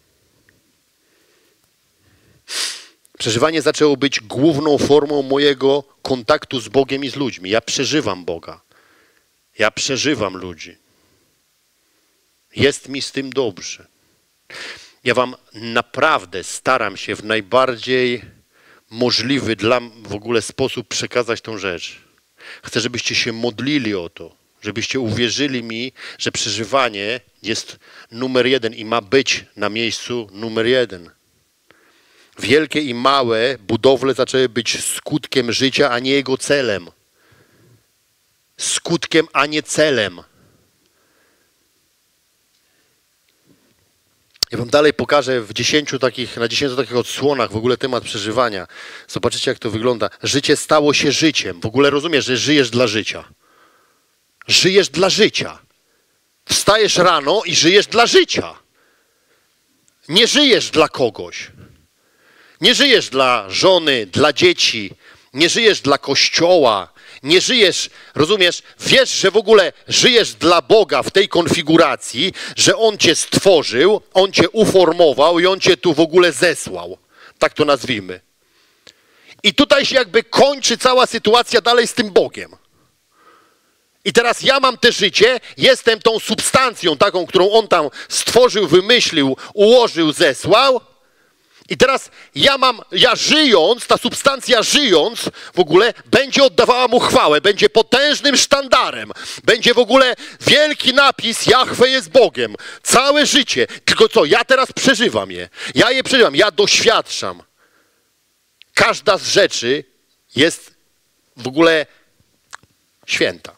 Przeżywanie zaczęło być główną formą mojego kontaktu z Bogiem i z ludźmi. Ja przeżywam Boga. Ja przeżywam ludzi. Jest mi z tym dobrze. Ja wam naprawdę staram się w najbardziej możliwy dla w ogóle sposób przekazać tą rzecz. Chcę, żebyście się modlili o to, żebyście uwierzyli mi, że przeżywanie jest numer jeden i ma być na miejscu numer jeden. Wielkie i małe budowle zaczęły być skutkiem życia, a nie jego celem. Skutkiem, a nie celem. Ja wam dalej pokażę w dziesięciu takich, na dziesięciu takich odsłonach w ogóle temat przeżywania. Zobaczycie, jak to wygląda. Życie stało się życiem. W ogóle rozumiesz, że żyjesz dla życia. Żyjesz dla życia. Wstajesz rano i żyjesz dla życia. Nie żyjesz dla kogoś. Nie żyjesz dla żony, dla dzieci. Nie żyjesz dla Kościoła. Nie żyjesz, rozumiesz, wiesz, że w ogóle żyjesz dla Boga w tej konfiguracji, że On cię stworzył, On cię uformował i On cię tu w ogóle zesłał. Tak to nazwijmy. I tutaj się jakby kończy cała sytuacja dalej z tym Bogiem. I teraz ja mam te życie, jestem tą substancją taką, którą On tam stworzył, wymyślił, ułożył, zesłał. I teraz ja mam, ja żyjąc, ta substancja żyjąc w ogóle będzie oddawała Mu chwałę, będzie potężnym sztandarem, będzie w ogóle wielki napis Jahwe jest Bogiem. Całe życie, tylko co, ja teraz przeżywam je, ja je przeżywam, ja doświadczam. Każda z rzeczy jest w ogóle święta.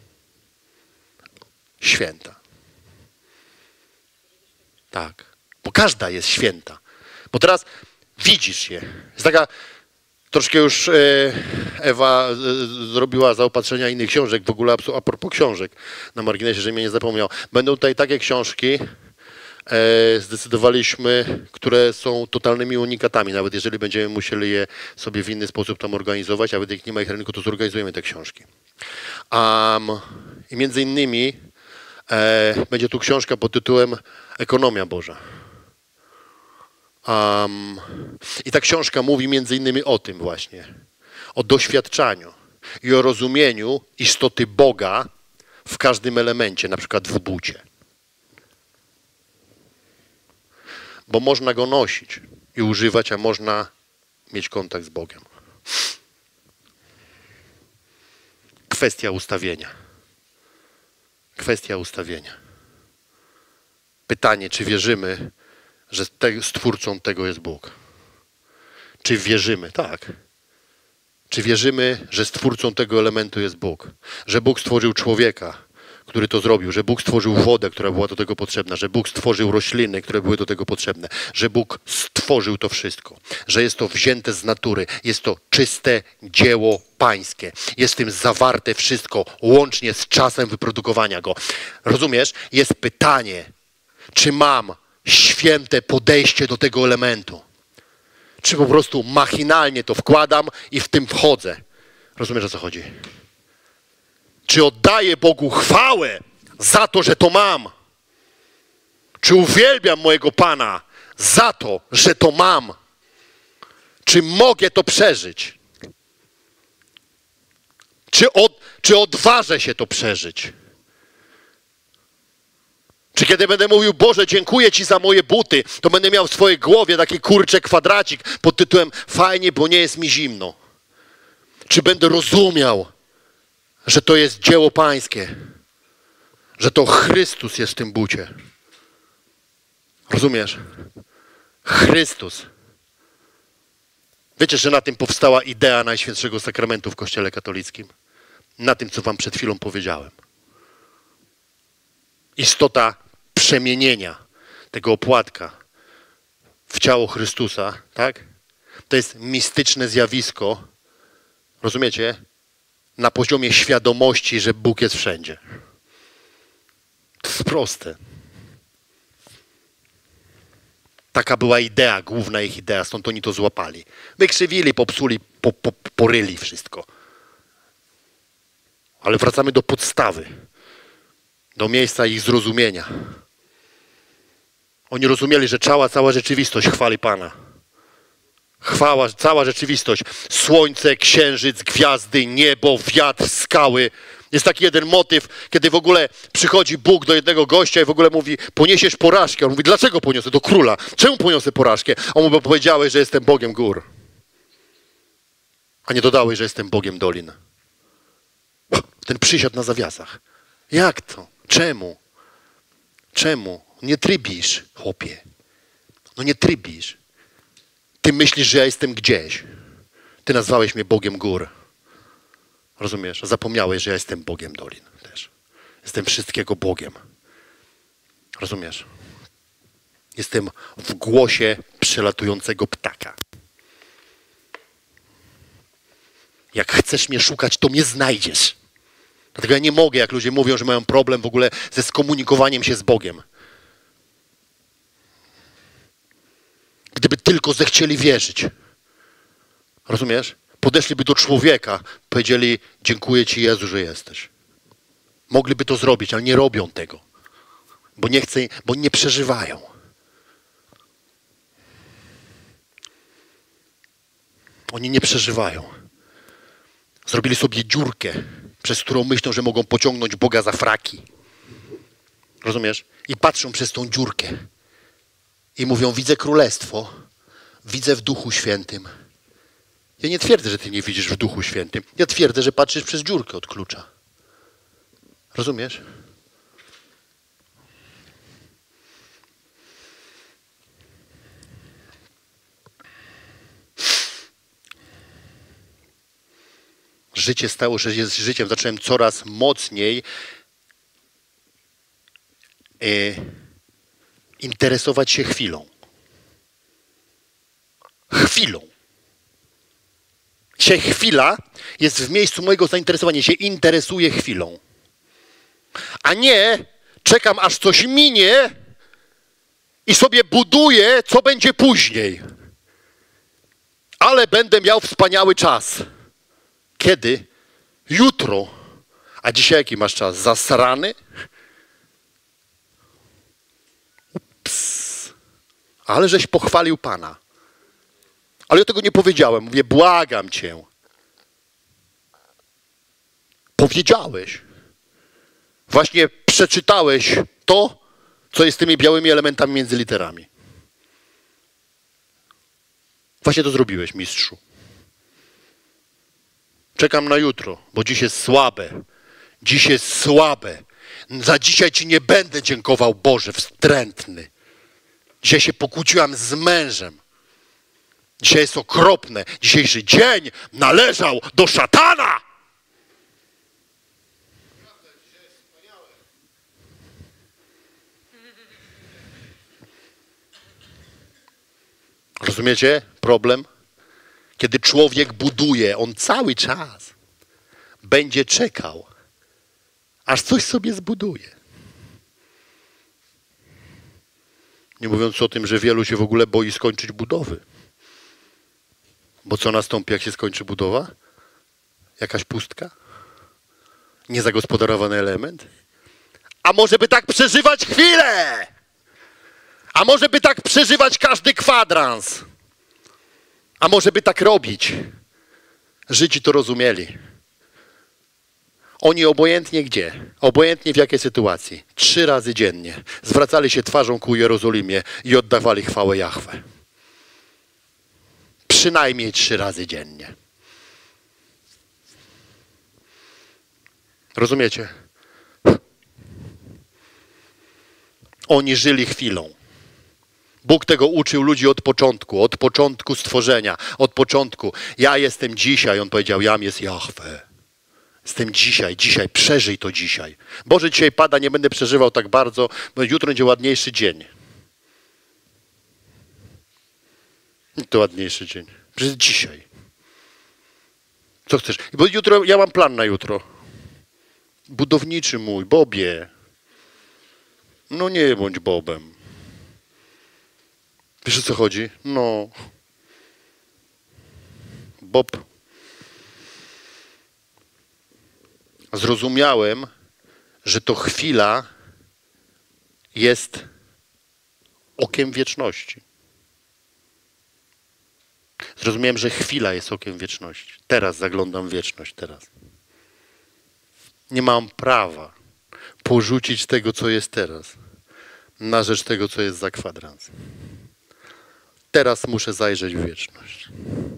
Święta. Tak, bo każda jest święta. Bo teraz widzisz je. Jest taka, troszkę już Ewa zrobiła zaopatrzenia innych książek, w ogóle a propos książek, na marginesie, że mnie nie zapomniał. Będą tutaj takie książki, zdecydowaliśmy, które są totalnymi unikatami, nawet jeżeli będziemy musieli je sobie w inny sposób tam organizować, a jak nie ma ich rynku, to zorganizujemy te książki. Um, I między innymi e, będzie tu książka pod tytułem Ekonomia Boża. Um, I ta książka mówi między innymi o tym właśnie, o doświadczaniu i o rozumieniu istoty Boga w każdym elemencie, na przykład w bucie. Bo można go nosić i używać, a można mieć kontakt z Bogiem. Kwestia ustawienia. Kwestia ustawienia. Pytanie, czy wierzymy, że stwórcą tego jest Bóg? Czy wierzymy? Tak. Czy wierzymy, że stwórcą tego elementu jest Bóg? Że Bóg stworzył człowieka, który to zrobił, że Bóg stworzył wodę, która była do tego potrzebna, że Bóg stworzył rośliny, które były do tego potrzebne, że Bóg stworzył to wszystko, że jest to wzięte z natury, jest to czyste dzieło pańskie, jest w tym zawarte wszystko, łącznie z czasem wyprodukowania go. Rozumiesz? Jest pytanie, czy mam święte podejście do tego elementu, czy po prostu machinalnie to wkładam i w tym wchodzę. Rozumiesz, o co chodzi? Czy oddaję Bogu chwałę za to, że to mam? Czy uwielbiam mojego Pana za to, że to mam? Czy mogę to przeżyć? Czy, od, czy odważę się to przeżyć? Czy kiedy będę mówił, Boże, dziękuję Ci za moje buty, to będę miał w swojej głowie taki kurczę kwadracik pod tytułem fajnie, bo nie jest mi zimno? Czy będę rozumiał, że to jest dzieło pańskie, że to Chrystus jest w tym bucie? Rozumiesz? Chrystus. Wiecie, że na tym powstała idea Najświętszego Sakramentu w Kościele katolickim? Na tym, co wam przed chwilą powiedziałem. Istota przemienienia tego opłatka w ciało Chrystusa, tak? To jest mistyczne zjawisko, rozumiecie? Na poziomie świadomości, że Bóg jest wszędzie. To jest proste. Taka była idea, główna ich idea, stąd oni to złapali. Wykrzywili, popsuli, po, po, poryli wszystko. Ale wracamy do podstawy, do miejsca ich zrozumienia. Oni rozumieli, że cała, cała rzeczywistość chwali Pana. Chwała, cała rzeczywistość. Słońce, księżyc, gwiazdy, niebo, wiatr, skały. Jest taki jeden motyw, kiedy w ogóle przychodzi Bóg do jednego gościa i w ogóle mówi, poniesiesz porażkę. On mówi, dlaczego poniosę? Do króla. Czemu poniosę porażkę? On mówi, bo powiedziałeś, że jestem Bogiem gór. A nie dodałeś, że jestem Bogiem dolin. Ten przysiad na zawiasach. Jak to? Czemu? Czemu? Nie trybisz, chłopie. No nie trybisz. Ty myślisz, że ja jestem gdzieś. Ty nazwałeś mnie Bogiem gór. Rozumiesz? Zapomniałeś, że ja jestem Bogiem dolin też. Jestem wszystkiego Bogiem. Rozumiesz? Jestem w głosie przelatującego ptaka. Jak chcesz mnie szukać, to mnie znajdziesz. Dlatego ja nie mogę, jak ludzie mówią, że mają problem w ogóle ze skomunikowaniem się z Bogiem. Gdyby tylko zechcieli wierzyć. Rozumiesz? Podeszliby do człowieka, powiedzieli, dziękuję Ci Jezu, że jesteś. Mogliby to zrobić, ale nie robią tego. Bo nie chcą, bo nie przeżywają. Oni nie przeżywają. Zrobili sobie dziurkę, przez którą myślą, że mogą pociągnąć Boga za fraki. Rozumiesz? I patrzą przez tą dziurkę. I mówią, widzę królestwo, widzę w Duchu Świętym. Ja nie twierdzę, że ty nie widzisz w Duchu Świętym. Ja twierdzę, że patrzysz przez dziurkę od klucza. Rozumiesz? Życie stało się z życiem. Zacząłem coraz mocniej e, interesować się chwilą. Chwilą. Dzisiaj chwila jest w miejscu mojego zainteresowania. Się interesuję chwilą. A nie czekam, aż coś minie i sobie buduję, co będzie później. Ale będę miał wspaniały czas. Kiedy? Jutro. A dzisiaj jaki masz czas? Zasrany? Ups. Ale żeś pochwalił Pana. Ale ja tego nie powiedziałem. Mówię, błagam Cię. Powiedziałeś. Właśnie przeczytałeś to, co jest tymi białymi elementami między literami. Właśnie to zrobiłeś, mistrzu. Czekam na jutro, bo dziś jest słabe. Dziś jest słabe. Za dzisiaj Ci nie będę dziękował, Boże, wstrętny. Dzisiaj się pokłóciłam z mężem. Dzisiaj jest okropne. Dzisiejszy dzień należał do szatana. Rozumiecie problem? Kiedy człowiek buduje, on cały czas będzie czekał, aż coś sobie zbuduje. Nie mówiąc o tym, że wielu się w ogóle boi skończyć budowy. Bo co nastąpi, jak się skończy budowa? Jakaś pustka? Niezagospodarowany element? A może by tak przeżywać chwilę? A może by tak przeżywać każdy kwadrans? A może by tak robić? Żydzi to rozumieli. Oni obojętnie gdzie, obojętnie w jakiej sytuacji, trzy razy dziennie zwracali się twarzą ku Jerozolimie i oddawali chwałę Jahwe. Przynajmniej trzy razy dziennie. Rozumiecie? Oni żyli chwilą. Bóg tego uczył ludzi od początku, od początku stworzenia, od początku. Ja jestem dzisiaj, on powiedział, jam jest Jahwe. Jestem dzisiaj, dzisiaj, przeżyj to dzisiaj. Boże, dzisiaj pada, nie będę przeżywał tak bardzo, bo jutro będzie ładniejszy dzień. To ładniejszy dzień. Przecież dzisiaj. Co chcesz? Bo jutro, ja mam plan na jutro. Budowniczy mój, Bobie. No nie bądź Bobem. Wiesz, o co chodzi? No. Bob. Zrozumiałem, że to chwila jest okiem wieczności. Zrozumiałem, że chwila jest okiem wieczności. Teraz zaglądam w wieczność, teraz. Nie mam prawa porzucić tego, co jest teraz, na rzecz tego, co jest za kwadrans. Teraz muszę zajrzeć w wieczność.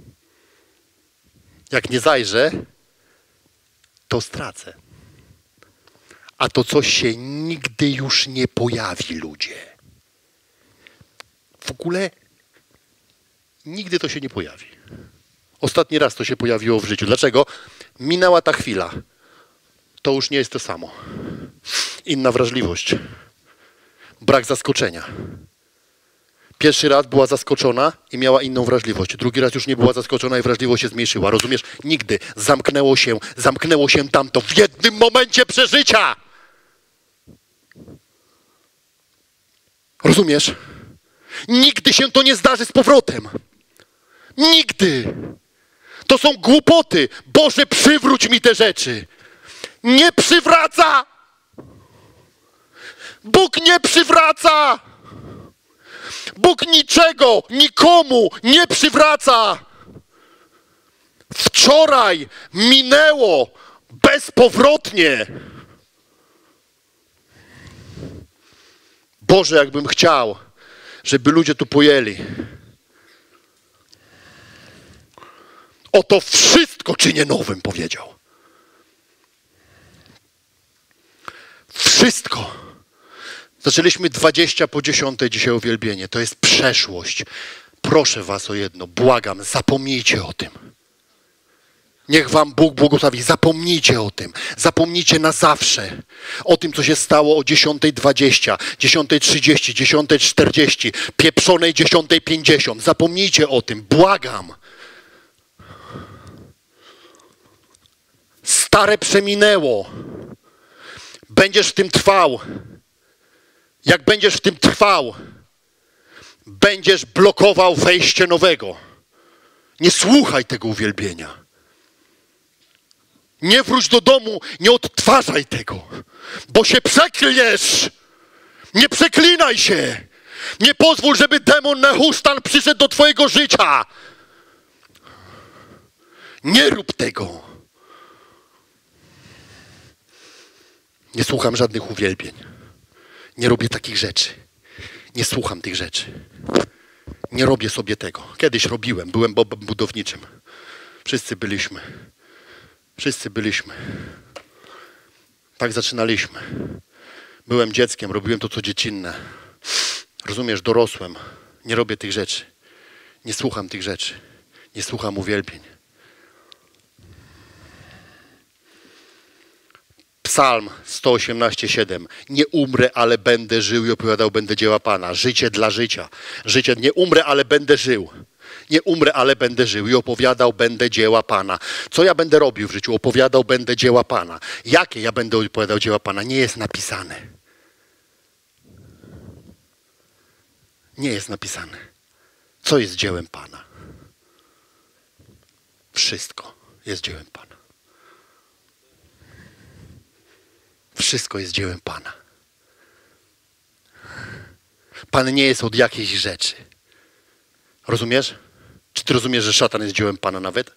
Jak nie zajrzę, to stracę. A to coś się nigdy już nie pojawi, ludzie. W ogóle nigdy to się nie pojawi. Ostatni raz to się pojawiło w życiu. Dlaczego? Minęła ta chwila. To już nie jest to samo. Inna wrażliwość. Brak zaskoczenia. Pierwszy raz była zaskoczona i miała inną wrażliwość. Drugi raz już nie była zaskoczona i wrażliwość się zmniejszyła. Rozumiesz? Nigdy. Zamknęło się, zamknęło się tamto w jednym momencie przeżycia. Rozumiesz? Nigdy się to nie zdarzy z powrotem. Nigdy. To są głupoty. Boże, przywróć mi te rzeczy. Nie przywraca. Bóg nie przywraca. Bóg niczego, nikomu nie przywraca. Wczoraj minęło bezpowrotnie. Boże, jakbym chciał, żeby ludzie tu pojęli. Oto wszystko czynię nowym, powiedział. Wszystko. Zaczęliśmy dwadzieścia po dziesiątej dzisiaj uwielbienie. To jest przeszłość. Proszę was o jedno, błagam, zapomnijcie o tym. Niech wam Bóg błogosławi. Zapomnijcie o tym. Zapomnijcie na zawsze o tym, co się stało o dziesiątej dwadzieścia, dziesiątej trzydzieści, dziesiątej czterdzieści, pieprzonej dziesiątej pięćdziesiąt. Zapomnijcie o tym. Błagam. Stare przeminęło. Będziesz w tym trwał. Jak będziesz w tym trwał, będziesz blokował wejście nowego. Nie słuchaj tego uwielbienia. Nie wróć do domu, nie odtwarzaj tego, bo się przeklniesz. Nie przeklinaj się. Nie pozwól, żeby demon Nehusztan przyszedł do twojego życia. Nie rób tego. Nie słucham żadnych uwielbień. Nie robię takich rzeczy. Nie słucham tych rzeczy. Nie robię sobie tego. Kiedyś robiłem. Byłem bobem budowniczym. Wszyscy byliśmy. Wszyscy byliśmy. Tak zaczynaliśmy. Byłem dzieckiem. Robiłem to, co dziecinne. Rozumiesz? Dorosłem. Nie robię tych rzeczy. Nie słucham tych rzeczy. Nie słucham uwielbień. Psalm sto osiemnaście, siedem. Nie umrę, ale będę żył i opowiadał będę dzieła Pana. Życie dla życia. Życie, nie umrę, ale będę żył. Nie umrę, ale będę żył i opowiadał będę dzieła Pana. Co ja będę robił w życiu? Opowiadał będę dzieła Pana. Jakie ja będę opowiadał dzieła Pana? Nie jest napisane. Nie jest napisane. Co jest dziełem Pana? Wszystko jest dziełem Pana. Wszystko jest dziełem Pana. Pan nie jest od jakiejś rzeczy. Rozumiesz? Czy ty rozumiesz, że szatan jest dziełem Pana nawet?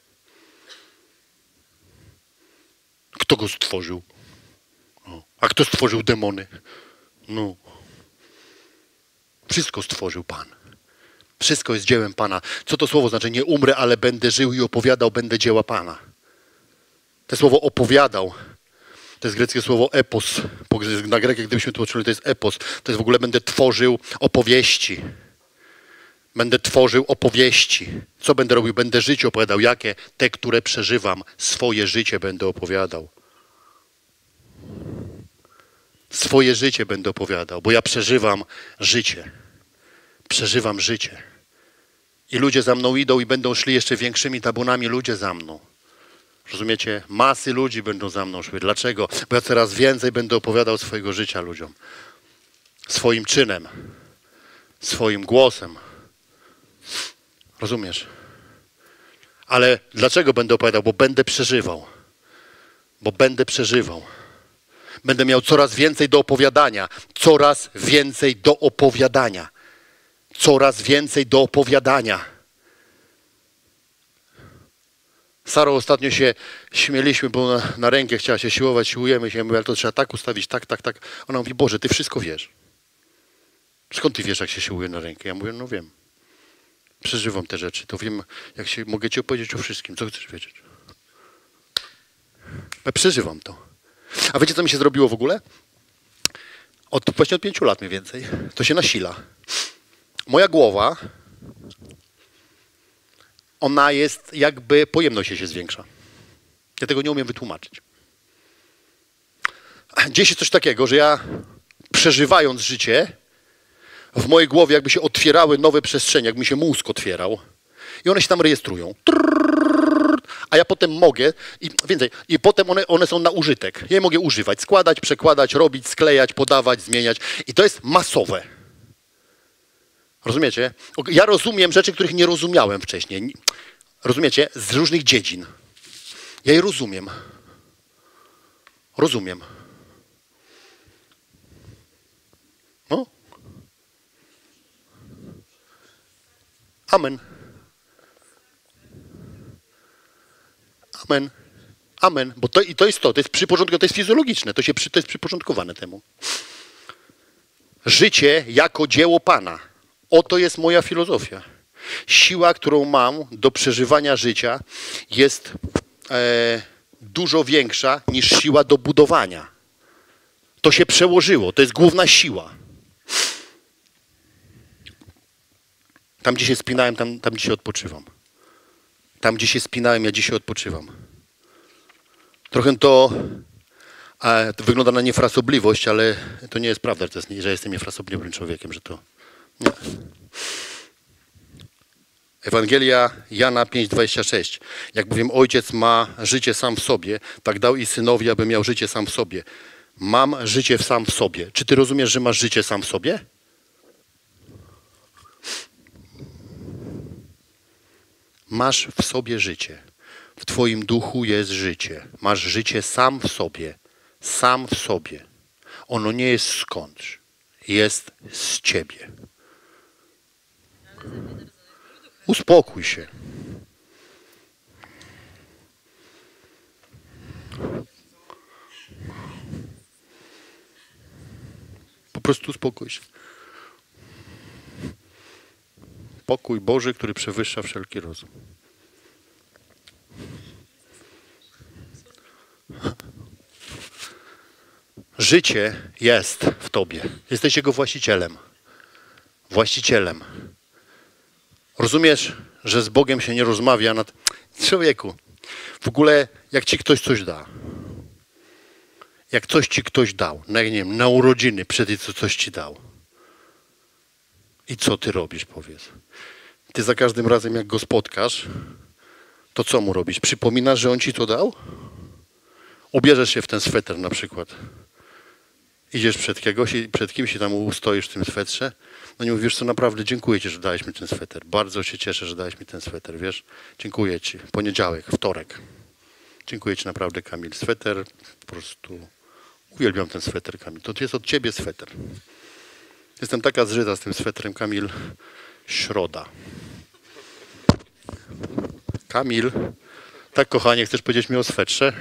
Kto go stworzył? No. A kto stworzył demony? No. Wszystko stworzył Pan. Wszystko jest dziełem Pana. Co to słowo znaczy? Nie umrę, ale będę żył i opowiadał będę dzieła Pana. To słowo opowiadał. To jest greckie słowo epos. Na grekę, gdybyśmy tłumaczyli, to jest epos. To jest w ogóle będę tworzył opowieści. Będę tworzył opowieści. Co będę robił? Będę życie opowiadał. Jakie? Te, które przeżywam. Swoje życie będę opowiadał. Swoje życie będę opowiadał, bo ja przeżywam życie. Przeżywam życie. I ludzie za mną idą i będą szli jeszcze większymi tabunami ludzie za mną. Rozumiecie? Masy ludzi będą za mną szły. Dlaczego? Bo ja coraz więcej będę opowiadał swojego życia ludziom. Swoim czynem. Swoim głosem. Rozumiesz? Ale dlaczego będę opowiadał? Bo będę przeżywał. Bo będę przeżywał. Będę miał coraz więcej do opowiadania. Coraz więcej do opowiadania. Coraz więcej do opowiadania. Sarą ostatnio się śmieliśmy, bo na, na rękę chciała się siłować, siłujemy się. Ja mówię, ale to trzeba tak ustawić, tak, tak, tak. Ona mówi, Boże, ty wszystko wiesz. Skąd ty wiesz, jak się siłuje na rękę? Ja mówię, no wiem. Przeżywam te rzeczy. To wiem, jak się, mogę ci opowiedzieć o wszystkim. Co chcesz wiedzieć? Ja przeżywam to. A wiecie, co mi się zrobiło w ogóle? Od, właśnie od pięciu lat mniej więcej. To się nasila. Moja głowa, ona jest jakby, pojemność się zwiększa. Ja tego nie umiem wytłumaczyć. Dzieje się coś takiego, że ja przeżywając życie, w mojej głowie jakby się otwierały nowe przestrzenie, jakby mi się mózg otwierał i one się tam rejestrują. A ja potem mogę, i więcej, i potem one, one są na użytek. Ja je mogę używać, składać, przekładać, robić, sklejać, podawać, zmieniać i to jest masowe. Rozumiecie? Ja rozumiem rzeczy, których nie rozumiałem wcześniej. Rozumiecie? Z różnych dziedzin. Ja je rozumiem. Rozumiem. No. Amen. Amen. Amen. Bo to, i to jest to, to jest przyporządkowane, to jest fizjologiczne, to, się, to jest przyporządkowane temu. Życie jako dzieło Pana. Oto jest moja filozofia. Siła, którą mam do przeżywania życia jest e, dużo większa niż siła do budowania. To się przełożyło, to jest główna siła. Tam, gdzie się spinałem, tam, tam dzisiaj odpoczywam. Tam, gdzie się spinałem, ja dzisiaj odpoczywam. Trochę to, e, to wygląda na niefrasobliwość, ale to nie jest prawda, że, to jest, że jestem niefrasobliwym człowiekiem, że to nie. Ewangelia Jana pięć dwadzieścia sześć. Jak bowiem Ojciec ma życie sam w sobie, tak dał i Synowi, aby miał życie sam w sobie. Mam życie sam w sobie. Czy ty rozumiesz, że masz życie sam w sobie? Masz w sobie życie. W twoim duchu jest życie. Masz życie sam w sobie. Sam w sobie. Ono nie jest skądś. Jest z ciebie. Uspokój się. Po prostu uspokój się. Pokój Boży, który przewyższa wszelki rozum. Życie jest w tobie. Jesteś jego właścicielem. Właścicielem. Rozumiesz, że z Bogiem się nie rozmawia nad... Człowieku, w ogóle jak ci ktoś coś da, jak coś ci ktoś dał, na, nie wiem, na urodziny, przed co coś ci dał. I co ty robisz, powiedz? Ty za każdym razem, jak go spotkasz, to co mu robisz? Przypominasz, że on ci to dał? Ubierzesz się w ten sweter na przykład. Idziesz przed kogoś i przed kimś i tam ustoisz w tym swetrze. No nie mówisz, co naprawdę dziękuję ci, że dałeś mi ten sweter. Bardzo się cieszę, że dałeś mi ten sweter, wiesz? Dziękuję ci. Poniedziałek, wtorek. Dziękuję ci naprawdę, Kamil. Sweter, po prostu uwielbiam ten sweter, Kamil. To jest od ciebie sweter. Jestem taka zżyta z tym swetrem, Kamil. Środa. Kamil, tak kochanie, chcesz powiedzieć mi o swetrze?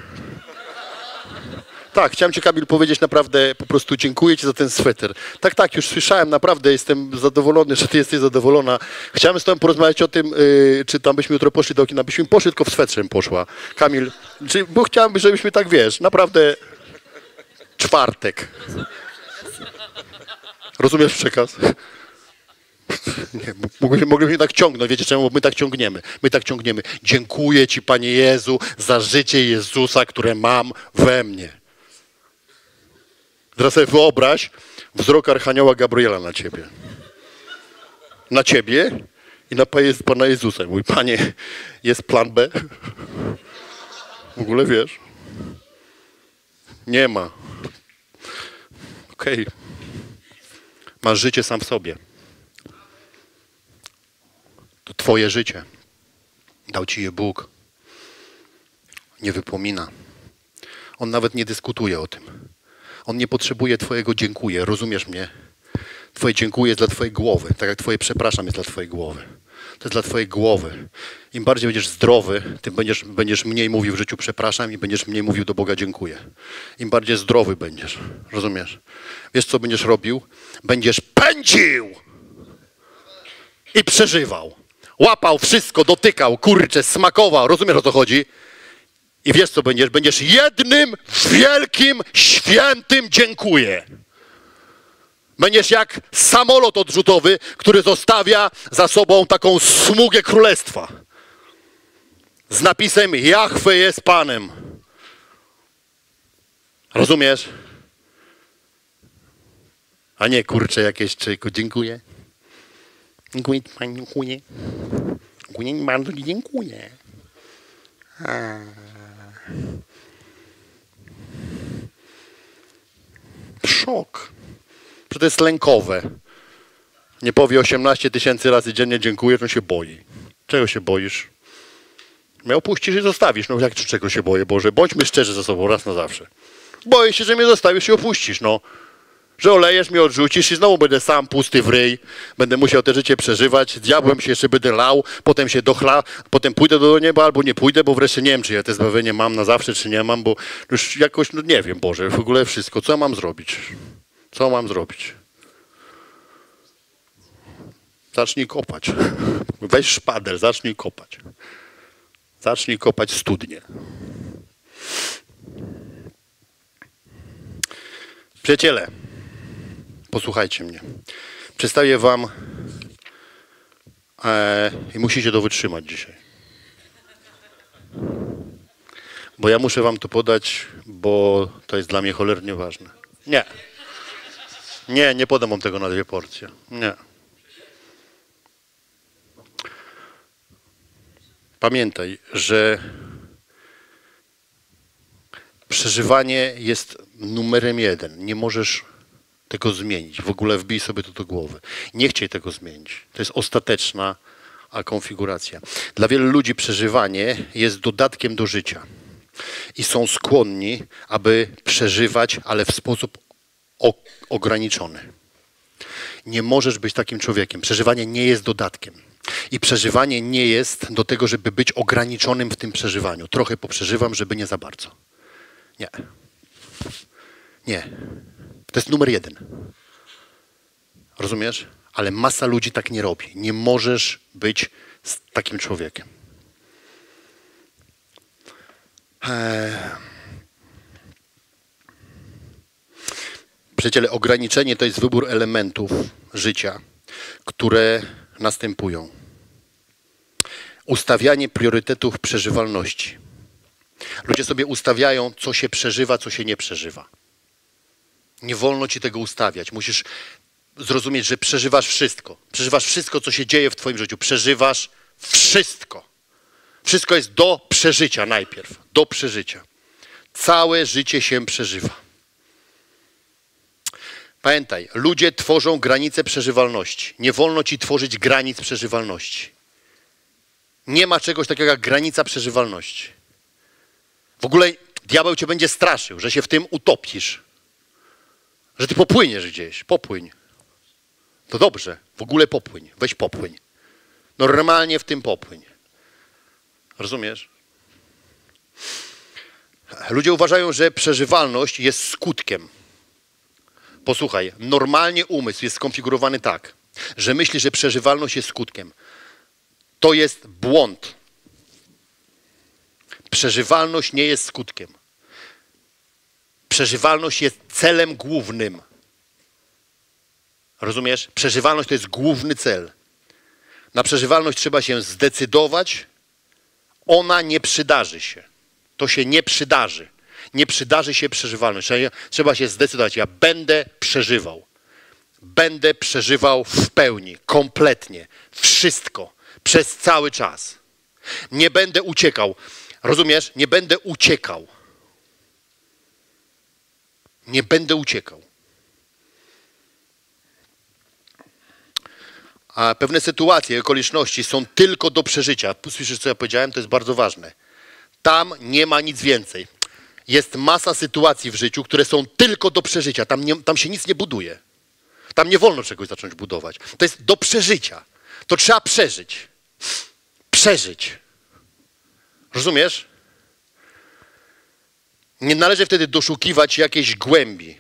Tak, chciałem ci, Kamil, powiedzieć naprawdę, po prostu dziękuję ci za ten sweter. Tak, tak, już słyszałem, naprawdę jestem zadowolony, że ty jesteś zadowolona. Chciałem z tobą porozmawiać o tym, yy, czy tam byśmy jutro poszli do kina, byśmy poszli, tylko w swetrze poszła. Kamil, czy, bo chciałem, żebyśmy tak, wiesz, naprawdę czwartek. Rozumiesz przekaz? Nie, mogliśmy, mogliśmy tak ciągnąć, wiecie czemu? My tak ciągniemy, my tak ciągniemy. Dziękuję ci, Panie Jezu, za życie Jezusa, które mam we mnie. Teraz sobie wyobraź wzrok Archanioła Gabriela na ciebie. Na ciebie i na Pana Jezusa. Mój Panie, jest plan B? W ogóle wiesz? Nie ma. Okej. Okay. Masz życie sam w sobie. To twoje życie. Dał ci je Bóg. Nie wypomina. On nawet nie dyskutuje o tym. On nie potrzebuje twojego dziękuję. Rozumiesz mnie? Twoje dziękuję jest dla twojej głowy. Tak jak twoje przepraszam jest dla twojej głowy. To jest dla twojej głowy. Im bardziej będziesz zdrowy, tym będziesz, będziesz mniej mówił w życiu przepraszam i będziesz mniej mówił do Boga dziękuję. Im bardziej zdrowy będziesz. Rozumiesz? Wiesz, co będziesz robił? Będziesz pędził i przeżywał. Łapał wszystko, dotykał, kurczę, smakował. Rozumiesz, o co chodzi? I wiesz, co będziesz? Będziesz jednym wielkim, świętym dziękuję. Będziesz jak samolot odrzutowy, który zostawia za sobą taką smugę królestwa. Z napisem Jahwe jest Panem. Rozumiesz? A nie, kurczę, jakieś czyjku. Dziękuję. Dziękuję, pani, dziękuję. Dziękuję, bardzo dziękuję. A. Szok. Że to jest lękowe. Nie powie osiemnaście tysięcy razy dziennie dziękuję, to się boi. Czego się boisz? Mnie opuścisz i zostawisz. No jak czego się boję, Boże? Bądźmy szczerzy ze sobą raz na zawsze. Boję się, że mnie zostawisz i opuścisz, no. Że olejesz mnie, odrzucisz i znowu będę sam pusty w ryj. Będę musiał te życie przeżywać. Z diabłem się jeszcze będę lał, potem się dochla, potem pójdę do nieba albo nie pójdę, bo wreszcie nie wiem, czy ja te zbawienie mam na zawsze, czy nie mam, bo już jakoś, no nie wiem, Boże, w ogóle wszystko. Co mam zrobić? Co mam zrobić? Zacznij kopać. Weź szpadel, zacznij kopać. Zacznij kopać studnie. Przyjaciele, posłuchajcie mnie. Przedstawię wam e, i musicie to wytrzymać dzisiaj. Bo ja muszę wam to podać, bo to jest dla mnie cholernie ważne. Nie. Nie, nie podam wam tego na dwie porcje. Nie. Pamiętaj, że przeżywanie jest numerem jeden. Nie możesz tego zmienić. W ogóle wbij sobie to do głowy. Nie chciej tego zmienić. To jest ostateczna konfiguracja. Dla wielu ludzi przeżywanie jest dodatkiem do życia. I są skłonni, aby przeżywać, ale w sposób ograniczony. Nie możesz być takim człowiekiem. Przeżywanie nie jest dodatkiem. I przeżywanie nie jest do tego, żeby być ograniczonym w tym przeżywaniu. Trochę poprzeżywam, żeby nie za bardzo. Nie. Nie. To jest numer jeden. Rozumiesz? Ale masa ludzi tak nie robi. Nie możesz być takim człowiekiem. Eee... Przyjaciele, ograniczenie to jest wybór elementów życia, które następują. Ustawianie priorytetów przeżywalności. Ludzie sobie ustawiają, co się przeżywa, co się nie przeżywa. Nie wolno ci tego ustawiać. Musisz zrozumieć, że przeżywasz wszystko. Przeżywasz wszystko, co się dzieje w twoim życiu. Przeżywasz wszystko. Wszystko jest do przeżycia najpierw. Do przeżycia. Całe życie się przeżywa. Pamiętaj, ludzie tworzą granice przeżywalności. Nie wolno ci tworzyć granic przeżywalności. Nie ma czegoś takiego jak granica przeżywalności. W ogóle diabeł cię będzie straszył, że się w tym utopisz. Że ty popłyniesz gdzieś. Popłyń. To dobrze. W ogóle popłyń. Weź popłyń. Normalnie w tym popłyń. Rozumiesz? Ludzie uważają, że przeżywalność jest skutkiem. Posłuchaj, normalnie umysł jest skonfigurowany tak, że myśli, że przeżywalność jest skutkiem. To jest błąd. Przeżywalność nie jest skutkiem. Przeżywalność jest celem głównym. Rozumiesz? Przeżywalność to jest główny cel. Na przeżywalność trzeba się zdecydować. Ona nie przydarzy się. To się nie przydarzy. Nie przydarzy się przeżywalność. Trzeba się zdecydować. Ja będę przeżywał. Będę przeżywał w pełni, kompletnie. Wszystko. Przez cały czas. Nie będę uciekał. Rozumiesz? Nie będę uciekał. Nie będę uciekał. A pewne sytuacje, okoliczności są tylko do przeżycia. Słyszysz, co ja powiedziałem? To jest bardzo ważne. Tam nie ma nic więcej. Jest masa sytuacji w życiu, które są tylko do przeżycia. Tam, nie, tam się nic nie buduje. Tam nie wolno czegoś zacząć budować. To jest do przeżycia. To trzeba przeżyć. Przeżyć. Rozumiesz? Nie należy wtedy doszukiwać jakiejś głębi.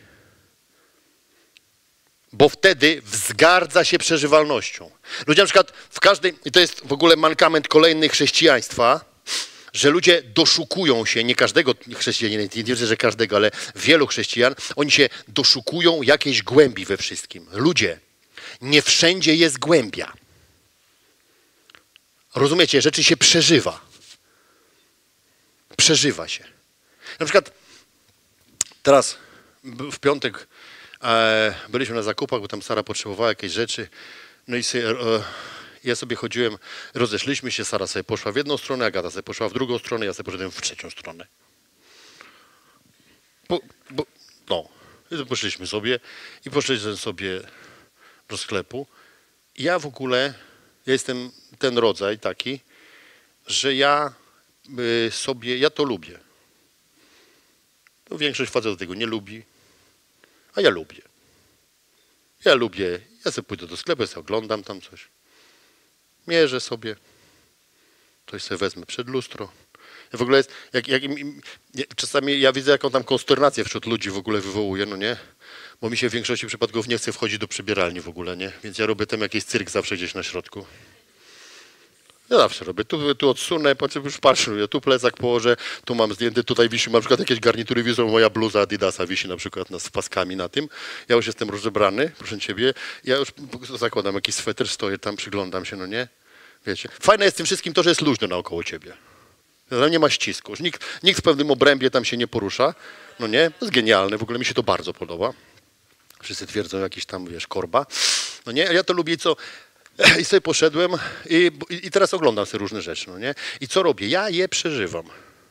Bo wtedy wzgardza się przeżywalnością. Ludzie na przykład w każdej, i to jest w ogóle mankament kolejny chrześcijaństwa, że ludzie doszukują się, nie każdego chrześcijanina, nie wierzę, że każdego, ale wielu chrześcijan, oni się doszukują jakiejś głębi we wszystkim. Ludzie, nie wszędzie jest głębia. Rozumiecie? Rzeczy się przeżywa. Przeżywa się. Na przykład teraz w piątek E, byliśmy na zakupach, bo tam Sara potrzebowała jakieś rzeczy. No i sobie, e, ja sobie chodziłem, rozeszliśmy się, Sara sobie poszła w jedną stronę, Agata sobie poszła w drugą stronę, ja sobie poszedłem w trzecią stronę. Bo, bo, no, i poszliśmy sobie i poszliśmy sobie do sklepu. I ja w ogóle, ja jestem ten rodzaj taki, że ja y, sobie, ja to lubię. No, większość facetów tego nie lubi, a ja lubię. Ja lubię, ja sobie pójdę do sklepu, ja sobie oglądam tam coś, mierzę sobie, coś sobie wezmę przed lustro. Ja w ogóle jest, jak, jak, czasami ja widzę, jaką tam konsternację wśród ludzi w ogóle wywołuje, no nie? Bo mi się w większości przypadków nie chce wchodzić do przebieralni w ogóle, nie? Więc ja robię tam jakiś cyrk zawsze gdzieś na środku. Ja zawsze robię. Tu, tu odsunę, po czym już patrzę, ja tu plecak położę, tu mam zdjęty, tutaj wisi na przykład jakieś garnitury, widzą, moja bluza Adidasa wisi na przykład z paskami na tym. Ja już jestem rozebrany, proszę ciebie. Ja już zakładam jakiś sweter, stoję tam, przyglądam się, no nie? Wiecie. Fajne jest w tym wszystkim to, że jest luźno naokoło ciebie. Tam nie ma ścisku. Nikt, nikt w pewnym obrębie tam się nie porusza. No nie? To jest genialne, w ogóle mi się to bardzo podoba. Wszyscy twierdzą jakiś tam, wiesz, korba. No nie? Ja to lubię, co... I sobie poszedłem i, i teraz oglądam sobie różne rzeczy, no nie? I co robię? Ja je przeżywam.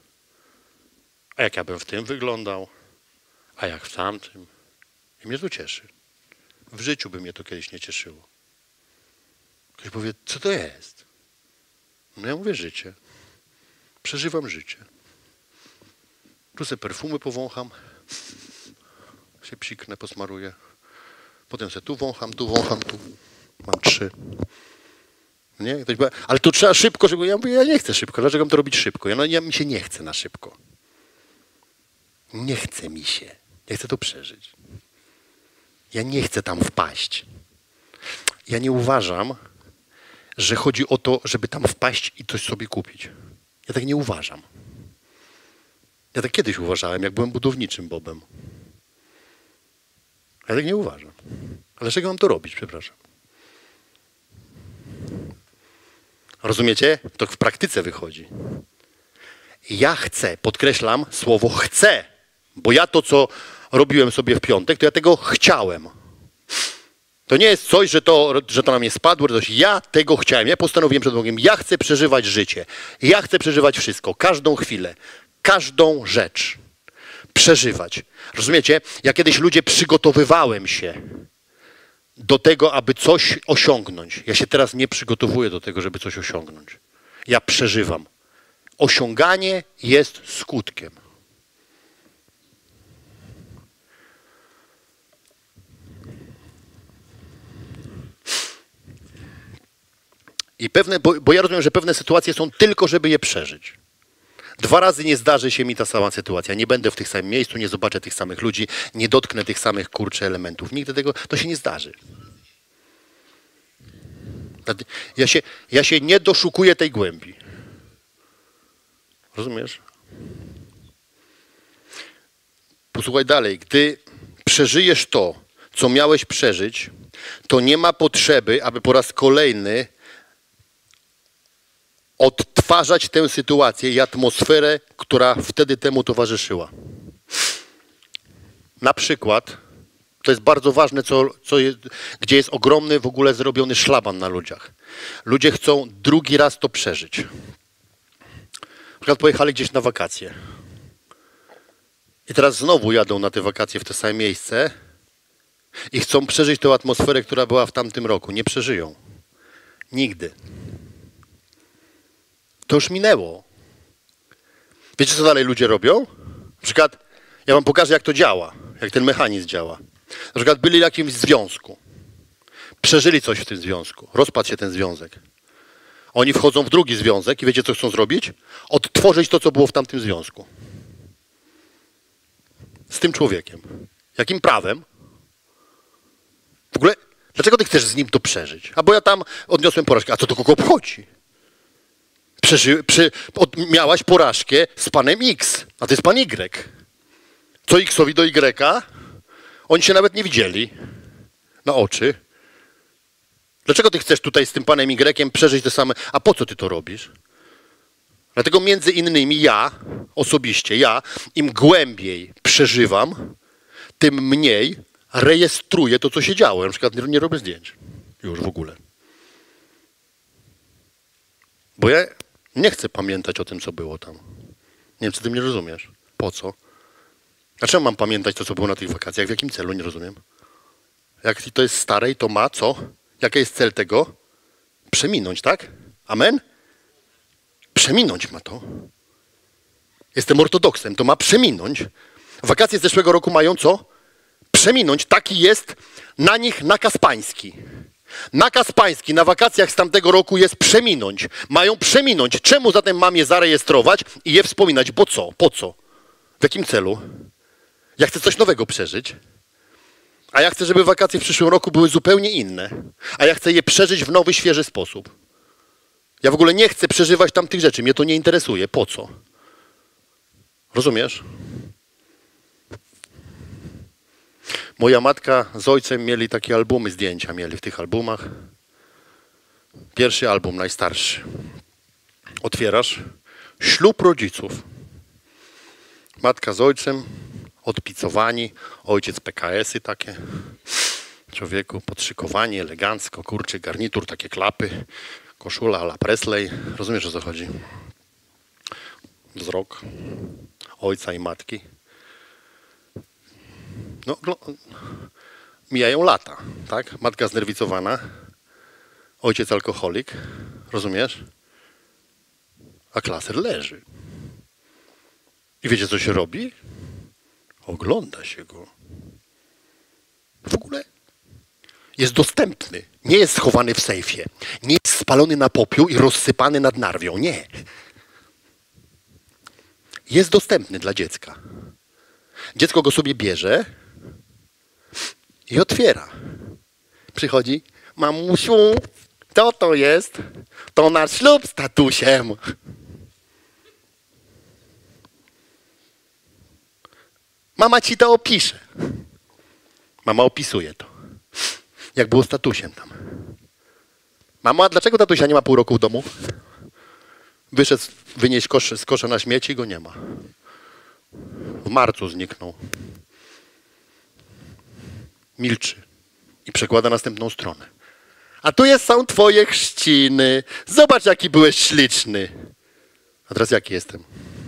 A jak ja bym w tym wyglądał? A jak w tamtym? I mnie to cieszy. W życiu by mnie to kiedyś nie cieszyło. Ktoś powie, co to jest? No ja mówię, życie. Przeżywam życie. Tu sobie perfumy powącham, się psiknę, posmaruję. Potem sobie tu wącham, tu wącham, tu. Mam trzy. Nie? Ktoś powie, ale to trzeba szybko, żeby... Ja mówię, ja nie chcę szybko. Dlaczego mam to robić szybko? Ja, no, ja mi się nie chce na szybko. Nie chce mi się. Ja chcę to przeżyć. Ja nie chcę tam wpaść. Ja nie uważam, że chodzi o to, żeby tam wpaść i coś sobie kupić. Ja tak nie uważam. Ja tak kiedyś uważałem, jak byłem budowniczym Bobem. Ja tak nie uważam. Ale dlaczego mam to robić, przepraszam? Rozumiecie? To w praktyce wychodzi. Ja chcę, podkreślam słowo chcę, bo ja to, co robiłem sobie w piątek, to ja tego chciałem. To nie jest coś, że to, że to na mnie spadło, coś. Ja tego chciałem. Ja postanowiłem przed Bogiem, ja chcę przeżywać życie. Ja chcę przeżywać wszystko, każdą chwilę, każdą rzecz. Przeżywać. Rozumiecie? Ja kiedyś, ludzie, przygotowywałem się do tego, aby coś osiągnąć. Ja się teraz nie przygotowuję do tego, żeby coś osiągnąć. Ja przeżywam. Osiąganie jest skutkiem. I pewne, bo, bo ja rozumiem, że pewne sytuacje są tylko, żeby je przeżyć. Dwa razy nie zdarzy się mi ta sama sytuacja. Nie będę w tych samym miejscu, nie zobaczę tych samych ludzi, nie dotknę tych samych, kurczę, elementów. Nigdy tego, to się nie zdarzy. Ja się, ja się nie doszukuję tej głębi. Rozumiesz? Posłuchaj dalej. Gdy przeżyjesz to, co miałeś przeżyć, to nie ma potrzeby, aby po raz kolejny odtwarzać tę sytuację i atmosferę, która wtedy temu towarzyszyła. Na przykład, to jest bardzo ważne, co, co jest, gdzie jest ogromny w ogóle zrobiony szlaban na ludziach. Ludzie chcą drugi raz to przeżyć. Na przykład pojechali gdzieś na wakacje. I teraz znowu jadą na te wakacje w to same miejsce i chcą przeżyć tę atmosferę, która była w tamtym roku. Nie przeżyją. Nigdy. To już minęło. Wiecie, co dalej ludzie robią? Na przykład, ja wam pokażę, jak to działa, jak ten mechanizm działa. Na przykład byli w jakimś związku. Przeżyli coś w tym związku. Rozpadł się ten związek. Oni wchodzą w drugi związek i wiecie, co chcą zrobić? Odtworzyć to, co było w tamtym związku. Z tym człowiekiem. Jakim prawem? W ogóle, dlaczego ty chcesz z nim to przeżyć? A bo ja tam odniosłem porażkę. A co to kogo obchodzi? Przeży, przy, od, miałaś porażkę z panem X, a to jest pan Y. Co X-owi do Y? Oni się nawet nie widzieli na oczy. Dlaczego ty chcesz tutaj z tym panem Y przeżyć te same? A po co ty to robisz? Dlatego między innymi ja, osobiście ja, im głębiej przeżywam, tym mniej rejestruję to, co się działo. Ja na przykład nie, nie robię zdjęć. Już w ogóle. Bo ja nie chcę pamiętać o tym, co było tam. Nie wiem, czy ty mnie rozumiesz. Po co? A czemu mam pamiętać to, co było na tych wakacjach? W jakim celu? Nie rozumiem. Jak to jest stare i to ma, co? Jaki jest cel tego? Przeminąć, tak? Amen? Przeminąć ma to. Jestem ortodoksem, to ma przeminąć. Wakacje z zeszłego roku mają co? Przeminąć. Taki jest na nich nakaz pański. Nakaz pański na wakacjach z tamtego roku jest przeminąć. Mają przeminąć. Czemu zatem mam je zarejestrować i je wspominać? Bo co? Po co? W jakim celu? Ja chcę coś nowego przeżyć. A ja chcę, żeby wakacje w przyszłym roku były zupełnie inne. A ja chcę je przeżyć w nowy, świeży sposób. Ja w ogóle nie chcę przeżywać tamtych rzeczy. Mnie to nie interesuje. Po co? Rozumiesz? Moja matka z ojcem mieli takie albumy, zdjęcia mieli w tych albumach. Pierwszy album, najstarszy. Otwierasz. Ślub rodziców. Matka z ojcem, odpicowani. Ojciec P K S-y takie. Człowieku, podszykowani, elegancko, kurczy, garnitur, takie klapy. Koszula a la Presley. Rozumiesz, o co chodzi? Wzrok ojca i matki. No, no, mijają lata, tak? Matka znerwicowana, ojciec alkoholik, rozumiesz? A klaser leży. I wiecie, co się robi? Ogląda się go. W ogóle jest dostępny. Nie jest schowany w sejfie. Nie jest spalony na popiół i rozsypany nad Narwią. Nie. Jest dostępny dla dziecka. Dziecko go sobie bierze i otwiera. Przychodzi, mamusiu, co to jest? To nasz ślub z tatusiem. Mama ci to opisze. Mama opisuje to. Jak było z tatusiem tam. Mama, a dlaczego tatusia nie ma pół roku w domu? Wyszedł wynieść kosz, z kosza na śmieci i go nie ma. W marcu zniknął. Milczy i przekłada następną stronę. A tu jest, są twoje chrzciny. Zobacz, jaki byłeś śliczny. A teraz jaki jestem?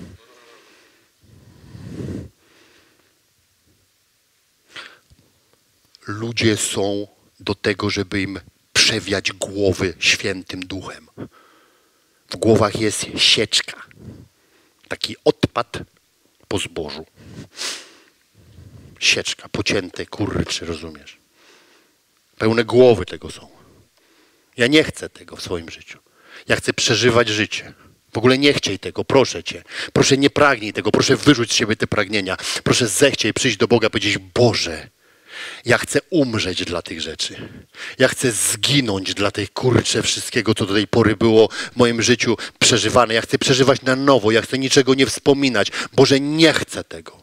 Ludzie są do tego, żeby im przewiać głowy świętym duchem. W głowach jest sieczka. Taki odpad po zbożu. Sieczka, pocięte kurczy, rozumiesz? Pełne głowy tego są. Ja nie chcę tego w swoim życiu. Ja chcę przeżywać życie. W ogóle nie chciej tego, proszę cię. Proszę nie pragnij tego, proszę wyrzuć z siebie te pragnienia. Proszę zechciej przyjść do Boga i powiedzieć, Boże, ja chcę umrzeć dla tych rzeczy. Ja chcę zginąć dla tej kurcze wszystkiego, co do tej pory było w moim życiu przeżywane. Ja chcę przeżywać na nowo. Ja chcę niczego nie wspominać. Boże, nie chcę tego.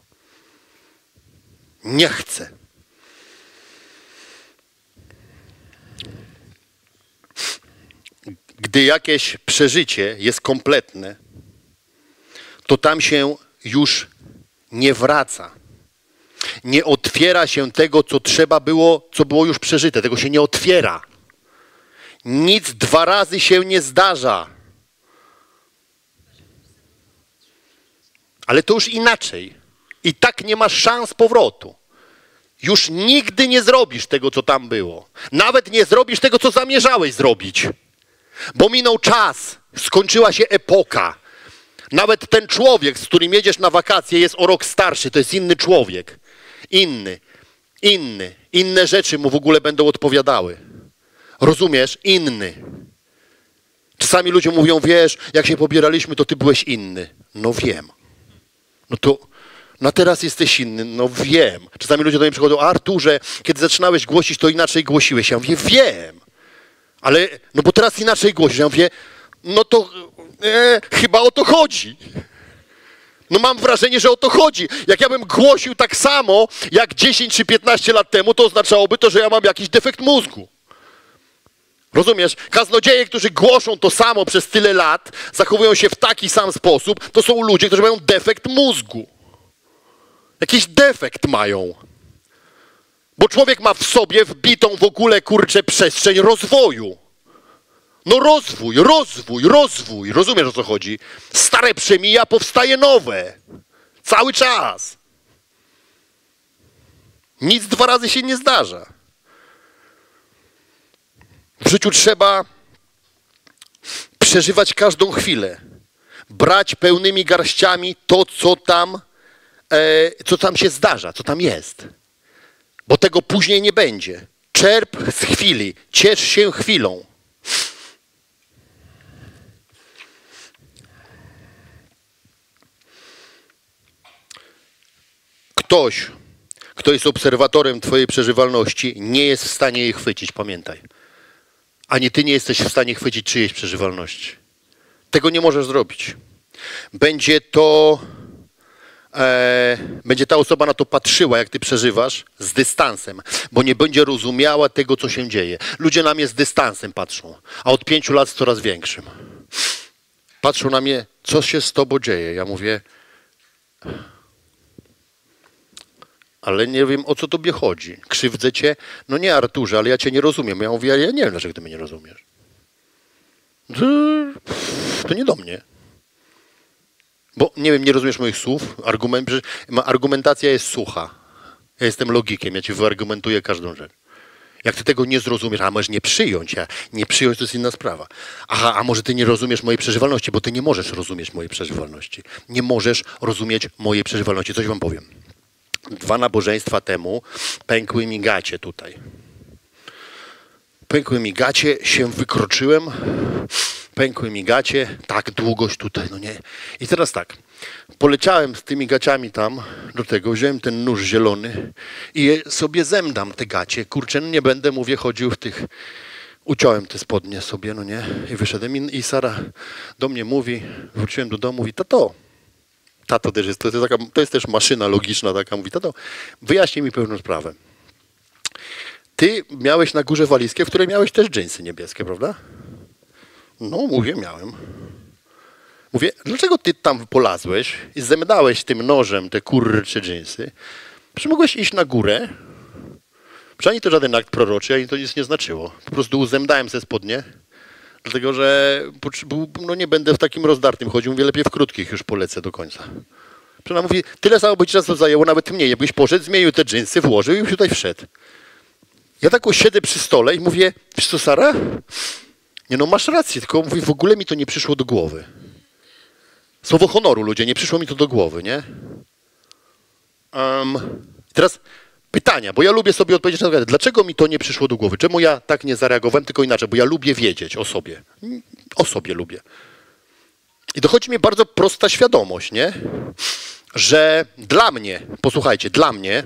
Nie chcę. Gdy jakieś przeżycie jest kompletne, to tam się już nie wraca. Nie otwiera się tego, co trzeba było, co było już przeżyte. Tego się nie otwiera. Nic dwa razy się nie zdarza. Ale to już inaczej. I tak nie masz szans powrotu. Już nigdy nie zrobisz tego, co tam było. Nawet nie zrobisz tego, co zamierzałeś zrobić. Bo minął czas. Skończyła się epoka. Nawet ten człowiek, z którym jedziesz na wakacje, jest o rok starszy. To jest inny człowiek. Inny. Inny. Inne rzeczy mu w ogóle będą odpowiadały. Rozumiesz? Inny. Czasami ludzie mówią, wiesz, jak się pobieraliśmy, to ty byłeś inny. No wiem. No to, no teraz jesteś inny. No wiem. Czasami ludzie do mnie przychodzą, Arturze, kiedy zaczynałeś głosić, to inaczej głosiłeś. Ja mówię, wiem. Ale, no bo teraz inaczej głosisz. Ja mówię, no to e, chyba o to chodzi. No mam wrażenie, że o to chodzi. Jak ja bym głosił tak samo, jak dziesięć czy piętnaście lat temu, to oznaczałoby to, że ja mam jakiś defekt mózgu. Rozumiesz? Kaznodzieje, którzy głoszą to samo przez tyle lat, zachowują się w taki sam sposób, to są ludzie, którzy mają defekt mózgu. Jakiś defekt mają. Bo człowiek ma w sobie wbitą w ogóle, kurczę, przestrzeń rozwoju. No rozwój, rozwój, rozwój. Rozumiesz, o co chodzi? Stare przemija, powstaje nowe. Cały czas. Nic dwa razy się nie zdarza. W życiu trzeba przeżywać każdą chwilę. Brać pełnymi garściami to, co tam, e, co tam się zdarza, co tam jest. Bo tego później nie będzie. Czerp z chwili. Ciesz się chwilą. Ktoś, kto jest obserwatorem twojej przeżywalności, nie jest w stanie jej chwycić, pamiętaj. Ani ty nie jesteś w stanie chwycić czyjejś przeżywalności. Tego nie możesz zrobić. Będzie to, e, będzie ta osoba na to patrzyła, jak ty przeżywasz, z dystansem, bo nie będzie rozumiała tego, co się dzieje. Ludzie na mnie z dystansem patrzą, a od pięciu lat z coraz większym. Patrzą na mnie, co się z tobą dzieje. Ja mówię, ale nie wiem, o co tobie chodzi. Krzywdzę cię? No nie, Arturze, ale ja cię nie rozumiem. Ja mówię, ale ja nie wiem, dlaczego ty mnie nie rozumiesz. To nie do mnie. Bo nie wiem, nie rozumiesz moich słów. Argument, argumentacja jest sucha. Ja jestem logikiem, ja ci wyargumentuję każdą rzecz. Jak ty tego nie zrozumiesz, a możesz nie przyjąć, a nie przyjąć to jest inna sprawa. Aha, a może ty nie rozumiesz mojej przeżywalności, bo ty nie możesz rozumieć mojej przeżywalności. Nie możesz rozumieć mojej przeżywalności. Coś wam powiem. Dwa nabożeństwa temu pękły mi gacie tutaj. Pękły mi gacie, się wykroczyłem, pękły mi gacie, tak, długość tutaj, no nie. I teraz tak, poleciałem z tymi gaciami tam do tego, wziąłem ten nóż zielony i je sobie zemdam te gacie. Kurczę, no nie będę, mówię, chodził w tych, uciąłem te spodnie sobie, no nie. I wyszedłem i, i Sara do mnie mówi, wróciłem do domu, mówi, tato, tato też jest, to jest, taka, to jest też maszyna logiczna taka, mówi, tato, wyjaśnij mi pewną sprawę. Ty miałeś na górze walizkę, w której miałeś też dżinsy niebieskie, prawda? No, mówię, miałem. Mówię, dlaczego ty tam polazłeś i zemdałeś tym nożem te kurcze dżinsy? Przecież mogłeś iść na górę. Przecież ani to żaden akt proroczy, ani to nic nie znaczyło. Po prostu zemdałem ze spodnie, dlatego że no nie będę w takim rozdartym chodził, mówię, lepiej w krótkich już polecę do końca. Przecież ona mówi, tyle samo by ci czasu zajęło, nawet mniej. Jakbyś poszedł, zmienił te dżinsy, włożył i już tutaj wszedł. Ja tak siedzę przy stole i mówię, wiesz co, Sara? Nie no, masz rację, tylko mówię, w ogóle mi to nie przyszło do głowy. Słowo honoru, ludzie, nie przyszło mi to do głowy, nie? Um, teraz pytania, bo ja lubię sobie odpowiedzieć na to, dlaczego mi to nie przyszło do głowy? Czemu ja tak nie zareagowałem, tylko inaczej? Bo ja lubię wiedzieć o sobie. O sobie lubię. I dochodzi mi bardzo prosta świadomość, nie? Że dla mnie, posłuchajcie, dla mnie,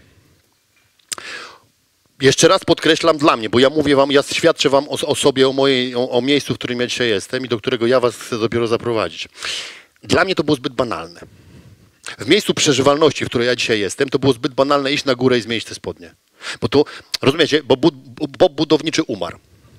jeszcze raz podkreślam dla mnie, bo ja mówię wam, ja świadczę wam o, o sobie, o, mojej, o, o miejscu, w którym ja dzisiaj jestem i do którego ja was chcę dopiero zaprowadzić. Dla mnie to było zbyt banalne. W miejscu przeżywalności, w której ja dzisiaj jestem, to było zbyt banalne iść na górę i zmienić te spodnie. Bo to, rozumiecie, bo Bob budowniczy umarł.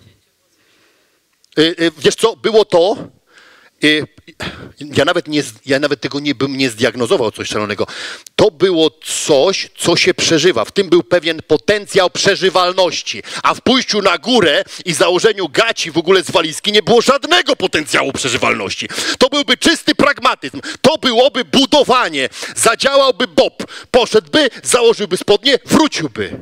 Yy, yy, wiesz co, było to, yy, ja, nawet nie, ja nawet tego nie bym nie zdiagnozował, coś szalonego. To było coś, co się przeżywa. W tym był pewien potencjał przeżywalności. A w pójściu na górę i założeniu gaci w ogóle z walizki nie było żadnego potencjału przeżywalności. To byłby czysty pragmatyzm. To byłoby budowanie. Zadziałałby Bob. Poszedłby, założyłby spodnie, wróciłby.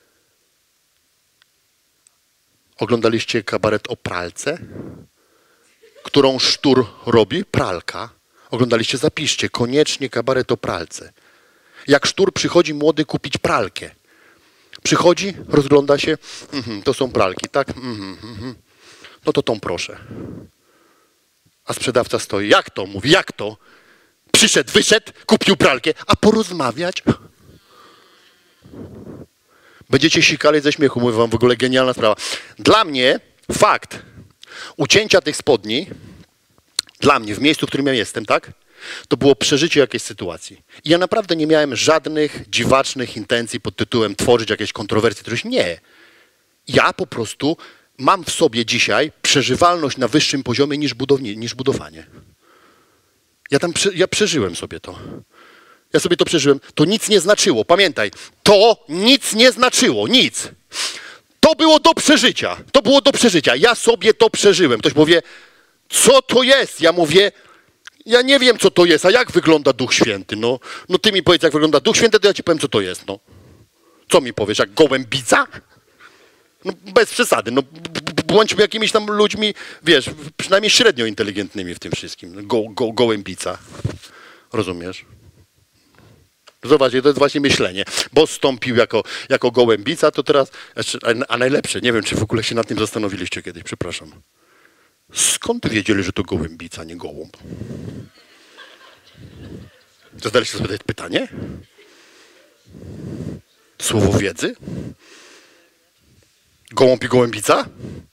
Oglądaliście kabaret o pralce? Którą Sztur robi? Pralka. Oglądaliście? Zapiszcie. Koniecznie kabaret o pralce. Jak Sztur przychodzi młody kupić pralkę. Przychodzi, rozgląda się. Mhm, to są pralki, tak? Mhm, mhm. No to tą proszę. A sprzedawca stoi. Jak to? Mówi, jak to? Przyszedł, wyszedł, kupił pralkę. A porozmawiać? Będziecie sikali ze śmiechu. Mówię wam, w ogóle genialna sprawa. Dla mnie fakt ucięcia tych spodni, dla mnie, w miejscu, w którym ja jestem, tak? To było przeżycie jakiejś sytuacji. I ja naprawdę nie miałem żadnych dziwacznych intencji pod tytułem tworzyć jakieś kontrowersje, coś. Nie. Ja po prostu mam w sobie dzisiaj przeżywalność na wyższym poziomie niż, budowni, niż budowanie. Ja tam ja przeżyłem sobie to. Ja sobie to przeżyłem. To nic nie znaczyło. Pamiętaj, to nic nie znaczyło. Nic. To było do przeżycia. To było do przeżycia. Ja sobie to przeżyłem. Ktoś powie, co to jest? Ja mówię, ja nie wiem, co to jest. A jak wygląda Duch Święty? No, no ty mi powiedz, jak wygląda Duch Święty, to ja ci powiem, co to jest. No. Co mi powiesz, jak gołębica? No, bez przesady. No, bądźmy jakimiś tam ludźmi, wiesz, przynajmniej średnio inteligentnymi w tym wszystkim. Go, go, gołębica. Rozumiesz? Zobaczcie, to jest właśnie myślenie. Bo stąpił jako, jako gołębica, to teraz... A najlepsze, nie wiem, czy w ogóle się nad tym zastanowiliście kiedyś, przepraszam. Skąd wiedzieli, że to gołębica, nie gołąb? Zadaliście sobie pytanie? Słowo wiedzy? Gołąb i gołębica?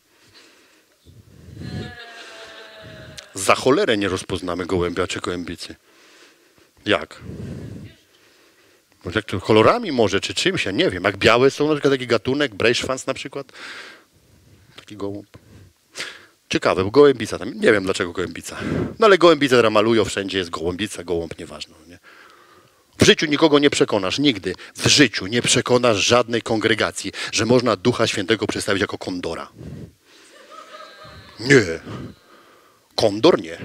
Za cholerę nie rozpoznamy gołębia czy gołębicy. Jak? Jak to kolorami może, czy czymś, ja nie wiem. Jak białe są, na przykład taki gatunek, Braceschwanz na przykład. Taki gołąb. Ciekawe, bo gołębica tam, nie wiem dlaczego gołębica. No ale gołębice teraz malują, wszędzie jest gołębica, gołąb, nieważne. Nie? W życiu nikogo nie przekonasz, nigdy. W życiu nie przekonasz żadnej kongregacji, że można Ducha Świętego przedstawić jako kondora. Nie. Kondor nie.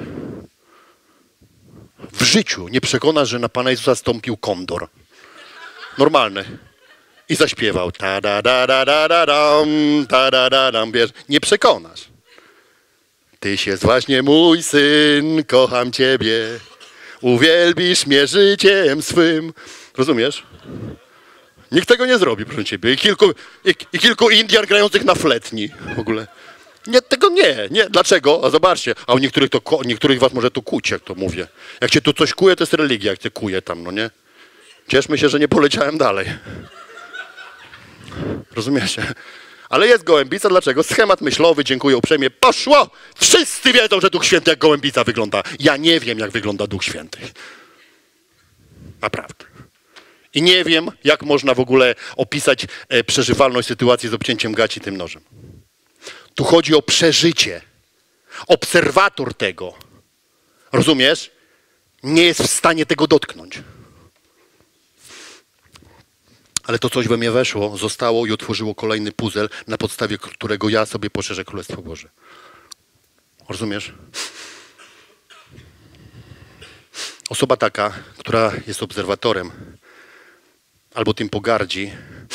W życiu nie przekonasz, że na Pana Jezusa stąpił kondor. Normalny. I zaśpiewał. Ta da da da da da dam, ta da da dam. Wiesz, nie przekonasz. Tyś jest właśnie mój syn, kocham Ciebie. Uwielbisz mnie życiem swym. Rozumiesz? Nikt tego nie zrobi, proszę Ciebie. I kilku, i, i kilku Indian grających na fletni w ogóle. Nie, tego nie, nie. Dlaczego? A zobaczcie, a u niektórych, to, niektórych was może to kuć, jak to mówię. Jak cię tu coś kuje, to jest religia, jak cię kuje tam, no nie? Cieszmy się, że nie poleciałem dalej. Rozumiecie? Ale jest gołębica, dlaczego? Schemat myślowy, dziękuję uprzejmie. Poszło! Wszyscy wiedzą, że Duch Święty jak gołębica wygląda. Ja nie wiem, jak wygląda Duch Święty. Naprawdę. I nie wiem, jak można w ogóle opisać e, przeżywalność sytuacji z obcięciem gaci tym nożem. Tu chodzi o przeżycie. Obserwator tego, rozumiesz, nie jest w stanie tego dotknąć. Ale to coś we mnie weszło, zostało i otworzyło kolejny puzzle, na podstawie którego ja sobie poszerzę Królestwo Boże. Rozumiesz? Osoba taka, która jest obserwatorem, albo tym pogardzi,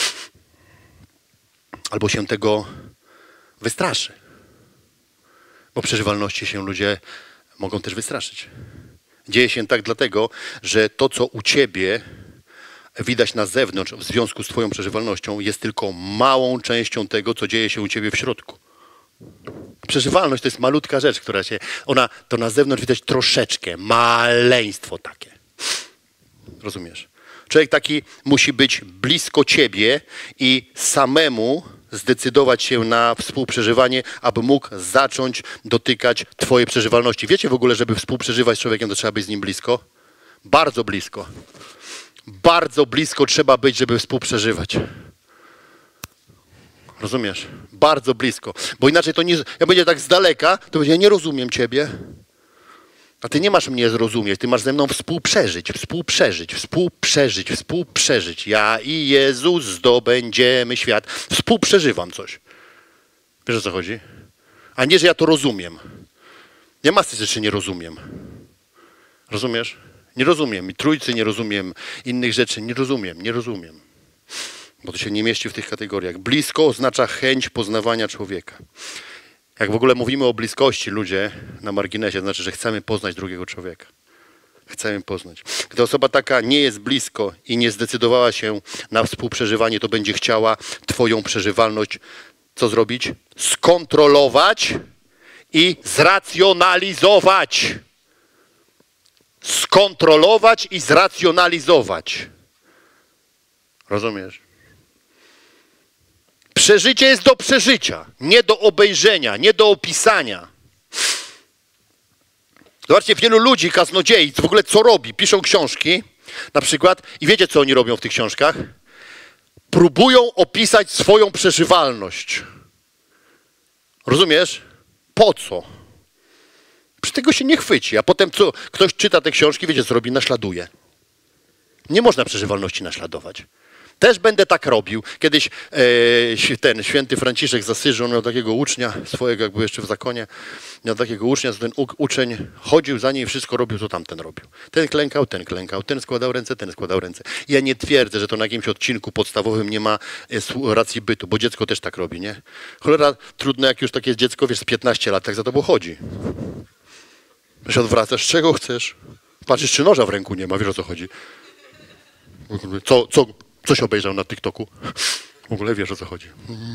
albo się tego wystraszy. Bo przeżywalności się ludzie mogą też wystraszyć. Dzieje się tak dlatego, że to, co u ciebie widać na zewnątrz w związku z twoją przeżywalnością, jest tylko małą częścią tego, co dzieje się u ciebie w środku. Przeżywalność to jest malutka rzecz, która się... Ona, to na zewnątrz widać troszeczkę, maleństwo takie. Rozumiesz? Człowiek taki musi być blisko ciebie i samemu zdecydować się na współprzeżywanie, aby mógł zacząć dotykać twojej przeżywalności. Wiecie w ogóle, żeby współprzeżywać z człowiekiem, to trzeba być z nim blisko? Bardzo blisko. Bardzo blisko trzeba być, żeby współprzeżywać. Rozumiesz? Bardzo blisko. Bo inaczej to nie... Jak będzie tak z daleka, to będzie, ja nie rozumiem ciebie. A ty nie masz mnie zrozumieć, ty masz ze mną współprzeżyć, współprzeżyć, współprzeżyć, współprzeżyć. Ja i Jezus zdobędziemy świat. Współprzeżywam coś. Wiesz, o co chodzi? A nie, że ja to rozumiem. Ja masy rzeczy nie rozumiem. Rozumiesz? Nie rozumiem. I trójcy nie rozumiem. Innych rzeczy nie rozumiem. Nie rozumiem. Bo to się nie mieści w tych kategoriach. Blisko oznacza chęć poznawania człowieka. Jak w ogóle mówimy o bliskości, ludzie, na marginesie, to znaczy, że chcemy poznać drugiego człowieka. Chcemy poznać. Gdy osoba taka nie jest blisko i nie zdecydowała się na współprzeżywanie, to będzie chciała twoją przeżywalność, co zrobić? Skontrolować i zracjonalizować. Skontrolować i zracjonalizować. Rozumiesz? Przeżycie jest do przeżycia, nie do obejrzenia, nie do opisania. Zobaczcie, wielu ludzi, kaznodziei, w ogóle co robi? Piszą książki, na przykład, i wiecie, co oni robią w tych książkach? Próbują opisać swoją przeżywalność. Rozumiesz? Po co? Przy tego się nie chwyci, a potem co? Ktoś czyta te książki, wiecie, co robi? Naśladuje. Nie można przeżywalności naśladować. Też będę tak robił. Kiedyś e, ten święty Franciszek z Asyży, on miał takiego ucznia swojego, jak był jeszcze w zakonie, miał takiego ucznia, że ten u, uczeń chodził za nim i wszystko robił, co tamten robił. Ten klękał, ten klękał, ten składał ręce, ten składał ręce. Ja nie twierdzę, że to na jakimś odcinku podstawowym nie ma e, racji bytu, bo dziecko też tak robi, nie? Cholera, trudno jak już takie dziecko, wiesz, z piętnaście lat, tak za tobą chodzi. Że się odwracasz, czego chcesz? Patrzysz, czy noża w ręku nie ma, wiesz o co chodzi. Co, co, coś obejrzał na TikToku? W ogóle wiesz o co chodzi.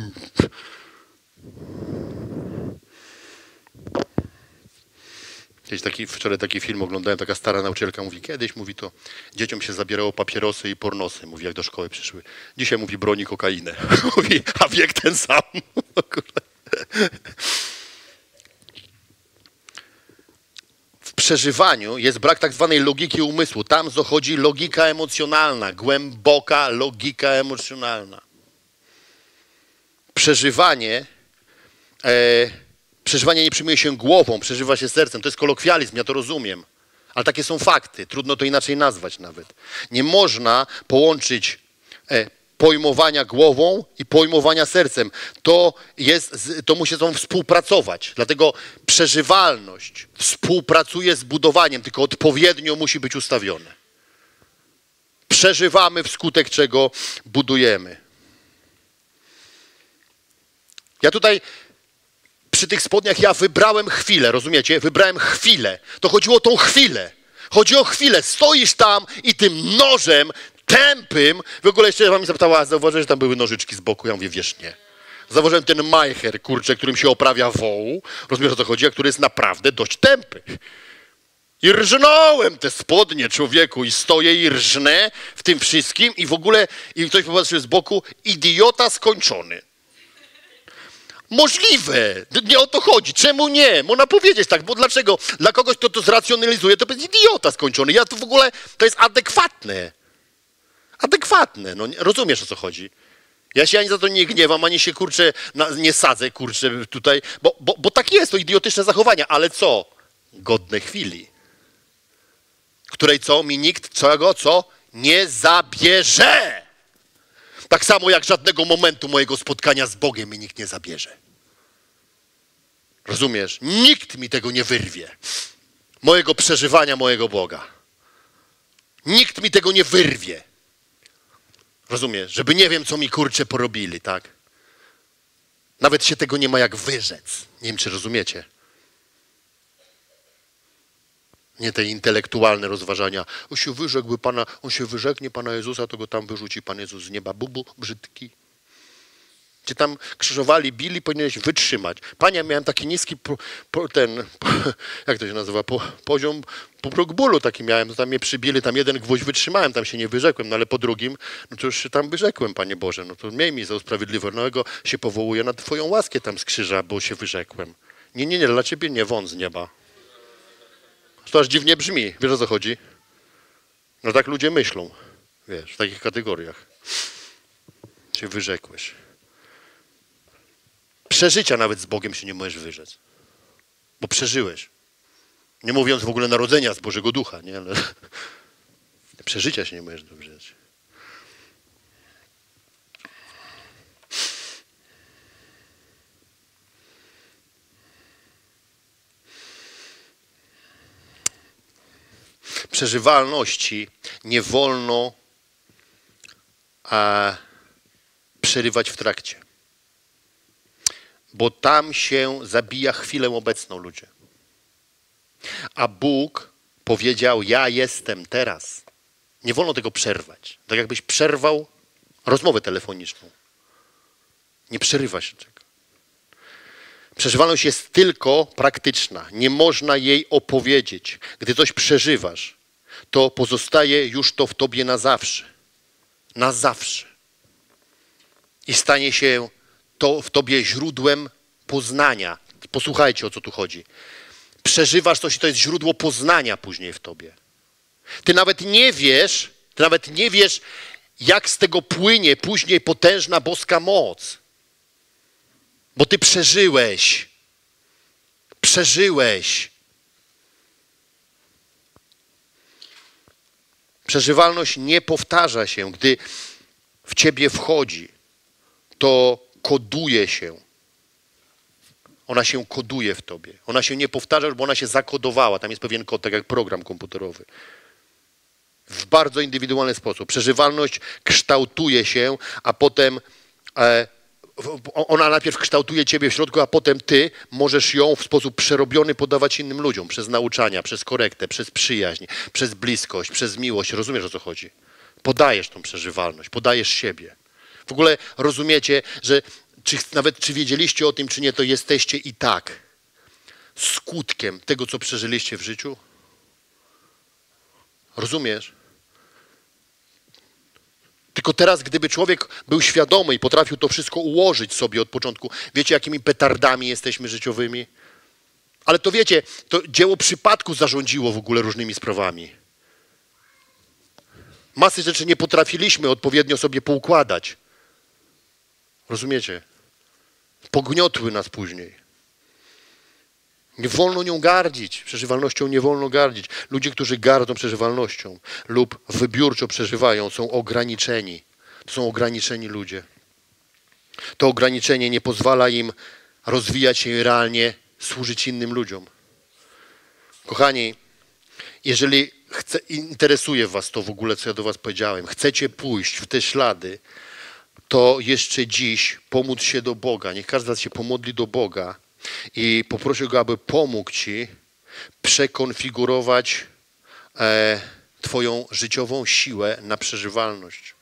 Kiedyś taki, wczoraj taki film oglądałem, taka stara nauczycielka mówi, kiedyś mówi to dzieciom się zabierało papierosy i pornosy, mówi jak do szkoły przyszły. Dzisiaj mówi broni kokainę. Mówi, a wiek ten sam. W przeżywaniu jest brak tak zwanej logiki umysłu. Tam zachodzi logika emocjonalna, głęboka logika emocjonalna. Przeżywanie, e, przeżywanie nie przyjmuje się głową, przeżywa się sercem. To jest kolokwializm, ja to rozumiem. Ale takie są fakty, trudno to inaczej nazwać nawet. Nie można połączyć e, pojmowania głową i pojmowania sercem. To, jest, to musi ze sobą współpracować. Dlatego przeżywalność współpracuje z budowaniem, tylko odpowiednio musi być ustawione. Przeżywamy, wskutek czego budujemy. Ja tutaj przy tych spodniach ja wybrałem chwilę, rozumiecie? Wybrałem chwilę. To chodziło o tą chwilę. Chodzi o chwilę. Stoisz tam i tym nożem tępym, w ogóle jeszcze wam zapytała, zauważyłem, że tam były nożyczki z boku, ja mówię, wiesz, nie. Zauważyłem ten majcher, kurczę, którym się oprawia wołu, rozumiesz o co chodzi, a który jest naprawdę dość tępy. I rżnąłem te spodnie, człowieku, i stoję i rżnę w tym wszystkim i w ogóle, i ktoś popatrzył z boku, idiota skończony. Możliwe, nie o to chodzi, czemu nie? Można powiedzieć tak, bo dlaczego? Dla kogoś, kto to zracjonalizuje, to jest idiota skończony, ja to w ogóle, to jest adekwatne. Adekwatne, no rozumiesz o co chodzi. Ja się ani za to nie gniewam, ani się kurczę, na, nie sadzę kurczę tutaj, bo, bo, bo tak jest, to idiotyczne zachowania, ale co? Godne chwili, której co? Mi nikt czego, co? Nie zabierze. Tak samo jak żadnego momentu mojego spotkania z Bogiem mi nikt nie zabierze. Rozumiesz? Nikt mi tego nie wyrwie. Mojego przeżywania mojego Boga. Nikt mi tego nie wyrwie. Rozumiesz? Żeby nie wiem, co mi kurczę porobili, tak? Nawet się tego nie ma jak wyrzec. Nie wiem, czy rozumiecie. Nie te intelektualne rozważania. On się wyrzekłby Pana, on się wyrzeknie Pana Jezusa, to go tam wyrzuci Pan Jezus z nieba. Bubu, brzydki. Cię tam krzyżowali, bili, powinieneś wytrzymać. Panie, miałem taki niski po, po, ten, po, jak to się nazywa, po, poziom, po próg bólu taki miałem, to tam mnie przybili, tam jeden gwóźdź wytrzymałem, tam się nie wyrzekłem, no ale po drugim, no to już się tam wyrzekłem, Panie Boże, no to miej mi za usprawiedliwionego, się powołuję na Twoją łaskę tam z krzyża, bo się wyrzekłem. Nie, nie, nie, dla Ciebie nie, wąt z nieba. To aż dziwnie brzmi, wiesz o co chodzi? No tak ludzie myślą, wiesz, w takich kategoriach. Się wyrzekłeś. Przeżycia nawet z Bogiem się nie możesz wyrzec. Bo przeżyłeś. Nie mówiąc w ogóle narodzenia z Bożego Ducha, nie? Ale przeżycia się nie możesz wyrzec. Przeżywalności nie wolno a, przerywać w trakcie. Bo tam się zabija chwilę obecną, ludzie. A Bóg powiedział, ja jestem teraz. Nie wolno tego przerwać. Tak jakbyś przerwał rozmowę telefoniczną. Nie przerywa się tego. Przeżywalność jest tylko praktyczna. Nie można jej opowiedzieć. Gdy coś przeżywasz, to pozostaje już to w tobie na zawsze. Na zawsze. I stanie się to w tobie źródłem poznania. Posłuchajcie, o co tu chodzi. Przeżywasz coś i to jest źródło poznania później w tobie. Ty nawet nie wiesz, ty nawet nie wiesz, jak z tego płynie później potężna boska moc. Bo ty przeżyłeś. Przeżyłeś. Przeżywalność nie powtarza się. Gdy w ciebie wchodzi, to koduje się. Ona się koduje w tobie. Ona się nie powtarza, bo ona się zakodowała. Tam jest pewien kod, tak jak program komputerowy. W bardzo indywidualny sposób. Przeżywalność kształtuje się, a potem e, ona najpierw kształtuje ciebie w środku, a potem ty możesz ją w sposób przerobiony podawać innym ludziom. Przez nauczania, przez korektę, przez przyjaźń, przez bliskość, przez miłość. Rozumiesz, o co chodzi? Podajesz tą przeżywalność, podajesz siebie. W ogóle rozumiecie, że czy, nawet czy wiedzieliście o tym, czy nie, to jesteście i tak skutkiem tego, co przeżyliście w życiu? Rozumiesz? Tylko teraz, gdyby człowiek był świadomy i potrafił to wszystko ułożyć sobie od początku, wiecie, jakimi petardami jesteśmy życiowymi? Ale to wiecie, to dzieło przypadku zarządziło w ogóle różnymi sprawami. Masy rzeczy nie potrafiliśmy odpowiednio sobie poukładać. Rozumiecie? Pogniotły nas później. Nie wolno nią gardzić. Przeżywalnością nie wolno gardzić. Ludzie, którzy gardzą przeżywalnością lub wybiórczo przeżywają, są ograniczeni. To są ograniczeni ludzie. To ograniczenie nie pozwala im rozwijać się i realnie służyć innym ludziom. Kochani, jeżeli chce, interesuje was to w ogóle, co ja do was powiedziałem, chcecie pójść w te ślady, to jeszcze dziś pomóc się do Boga. Niech każdy z was się pomodli do Boga i poprosi Go, aby pomógł ci przekonfigurować e, twoją życiową siłę na przeżywalność.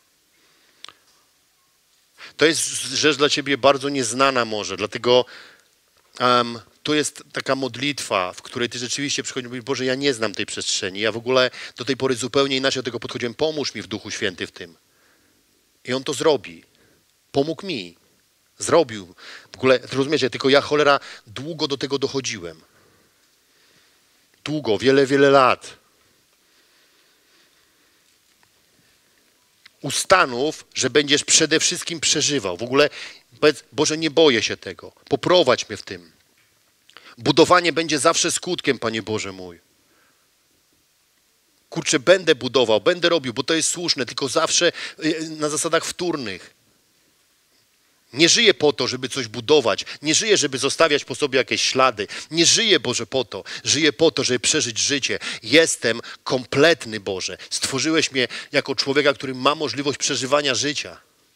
To jest rzecz dla ciebie bardzo nieznana może, dlatego um, to jest taka modlitwa, w której ty rzeczywiście przychodzisz i mówisz, Boże, ja nie znam tej przestrzeni, ja w ogóle do tej pory zupełnie inaczej do tego podchodziłem, pomóż mi w Duchu Święty w tym. I On to zrobi. Pomógł mi. Zrobił. W ogóle, rozumiecie, tylko ja, cholera, długo do tego dochodziłem. Długo, wiele, wiele lat. Ustanów, że będziesz przede wszystkim przeżywał. W ogóle powiedz, Boże, nie boję się tego. Poprowadź mnie w tym. Budowanie będzie zawsze skutkiem, Panie Boże mój. Kurczę, będę budował, będę robił, bo to jest słuszne, tylko zawsze na zasadach wtórnych. Nie żyję po to, żeby coś budować. Nie żyję, żeby zostawiać po sobie jakieś ślady. Nie żyję, Boże, po to. Żyję po to, żeby przeżyć życie. Jestem kompletny, Boże. Stworzyłeś mnie jako człowieka, który ma możliwość przeżywania życia.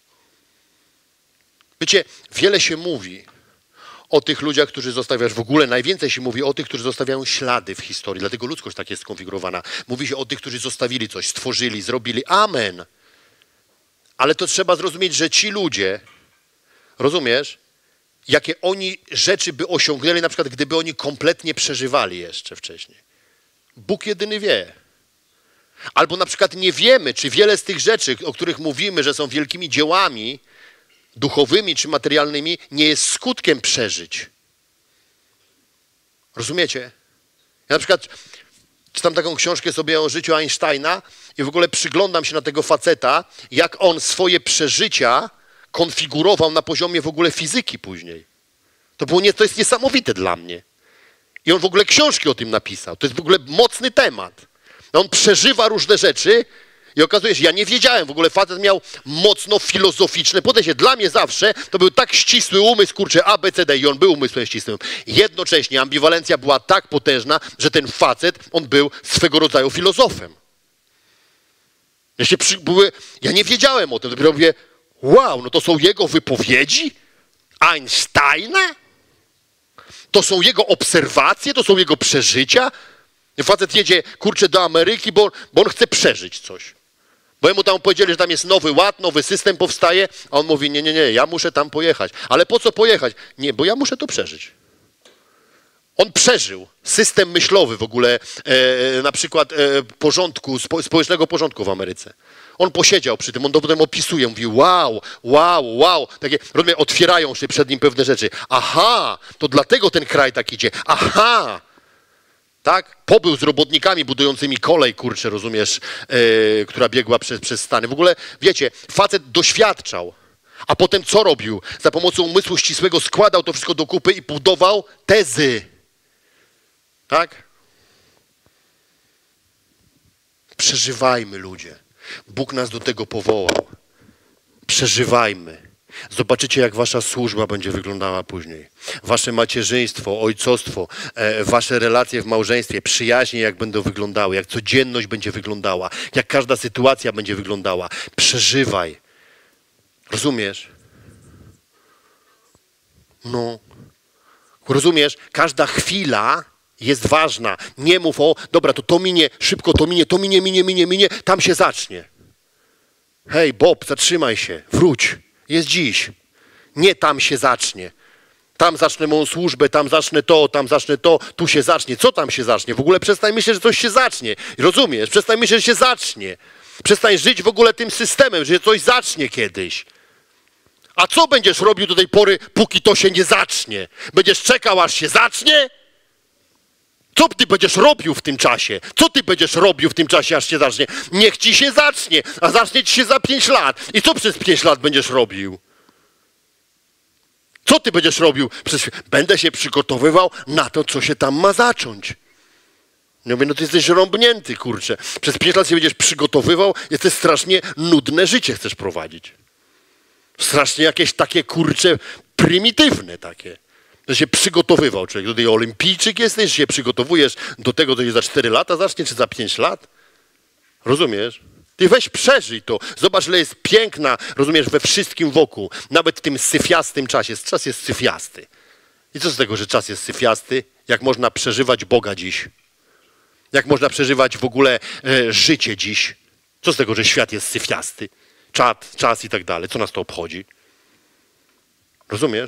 Wiecie, wiele się mówi o tych ludziach, którzy zostawiają, w ogóle najwięcej się mówi o tych, którzy zostawiają ślady w historii. Dlatego ludzkość tak jest skonfigurowana. Mówi się o tych, którzy zostawili coś, stworzyli, zrobili. Amen. Ale to trzeba zrozumieć, że ci ludzie, rozumiesz, jakie oni rzeczy by osiągnęli, na przykład gdyby oni kompletnie przeżywali jeszcze wcześniej. Bóg jedyny wie. Albo na przykład nie wiemy, czy wiele z tych rzeczy, o których mówimy, że są wielkimi dziełami duchowymi czy materialnymi, nie jest skutkiem przeżyć. Rozumiecie? Ja na przykład czytam taką książkę sobie o życiu Einsteina i w ogóle przyglądam się na tego faceta, jak on swoje przeżycia konfigurował na poziomie w ogóle fizyki później. To, było nie, to jest niesamowite dla mnie. I on w ogóle książki o tym napisał. To jest w ogóle mocny temat. On przeżywa różne rzeczy i okazuje się, ja nie wiedziałem, w ogóle facet miał mocno filozoficzne podejście. Dla mnie zawsze to był tak ścisły umysł, kurczę, A, B, C, D i on był umysłem ścisłym. Jednocześnie ambiwalencja była tak potężna, że ten facet, on był swego rodzaju filozofem. Ja, się przy, były, ja nie wiedziałem o tym, dopiero mówię, wow, no to są jego wypowiedzi? Einsteina? To są jego obserwacje? To są jego przeżycia? Facet jedzie, kurczę, do Ameryki, bo, bo on chce przeżyć coś. Bo jemu tam powiedzieli, że tam jest nowy ład, nowy system powstaje, a on mówi, nie, nie, nie, ja muszę tam pojechać. Ale po co pojechać? Nie, bo ja muszę to przeżyć. On przeżył system myślowy w ogóle, e, na przykład e, porządku, spo, społecznego porządku w Ameryce. On posiedział przy tym, on to potem opisuje, mówi wow, wow, wow. Takie, rozumiem, otwierają się przed nim pewne rzeczy. Aha, to dlatego ten kraj tak idzie. Aha, tak? Pobył z robotnikami budującymi kolej, kurczę, rozumiesz, e, która biegła przez, przez Stany. W ogóle, wiecie, facet doświadczał. A potem co robił? Za pomocą umysłu ścisłego składał to wszystko do kupy i budował tezy. Tak? Przeżywajmy, ludzie. Bóg nas do tego powołał. Przeżywajmy. Zobaczycie, jak wasza służba będzie wyglądała później. Wasze macierzyństwo, ojcostwo, e, wasze relacje w małżeństwie, przyjaźnie, jak będą wyglądały, jak codzienność będzie wyglądała, jak każda sytuacja będzie wyglądała. Przeżywaj. Rozumiesz? No. Rozumiesz? Każda chwila jest ważna. Nie mów o, dobra, to to minie, szybko to minie, to minie, minie, minie, minie, tam się zacznie. Hej, Bob, zatrzymaj się, wróć. Jest dziś. Nie tam się zacznie. Tam zacznę moją służbę, tam zacznę to, tam zacznę to, tu się zacznie. Co tam się zacznie? W ogóle przestań myśleć, że coś się zacznie. Rozumiesz? Przestań myśleć, że się zacznie. Przestań żyć w ogóle tym systemem, że coś zacznie kiedyś. A co będziesz robił do tej pory, póki to się nie zacznie? Będziesz czekał, aż się zacznie? Co ty będziesz robił w tym czasie? Co ty będziesz robił w tym czasie, aż się zacznie? Niech ci się zacznie, a zacznie ci się za pięć lat. I co przez pięć lat będziesz robił? Co ty będziesz robił? Przez... Będę się przygotowywał na to, co się tam ma zacząć. Ja mówię, no ty jesteś rąbnięty, kurczę. Przez pięć lat się będziesz przygotowywał, jesteś strasznie nudne życie chcesz prowadzić. Strasznie jakieś takie, kurcze, prymitywne takie. Że się przygotowywał człowiek. Tutaj olimpijczyk jesteś, że się przygotowujesz do tego, co się za cztery lata zacznie, czy za pięć lat. Rozumiesz? Ty weź przeżyj to. Zobacz, ile jest piękna, rozumiesz, we wszystkim wokół. Nawet w tym syfiastym czasie. Czas jest syfiasty. I co z tego, że czas jest syfiasty? Jak można przeżywać Boga dziś? Jak można przeżywać w ogóle e, życie dziś? Co z tego, że świat jest syfiasty? Czat, czas i tak dalej. Co nas to obchodzi? Rozumiesz?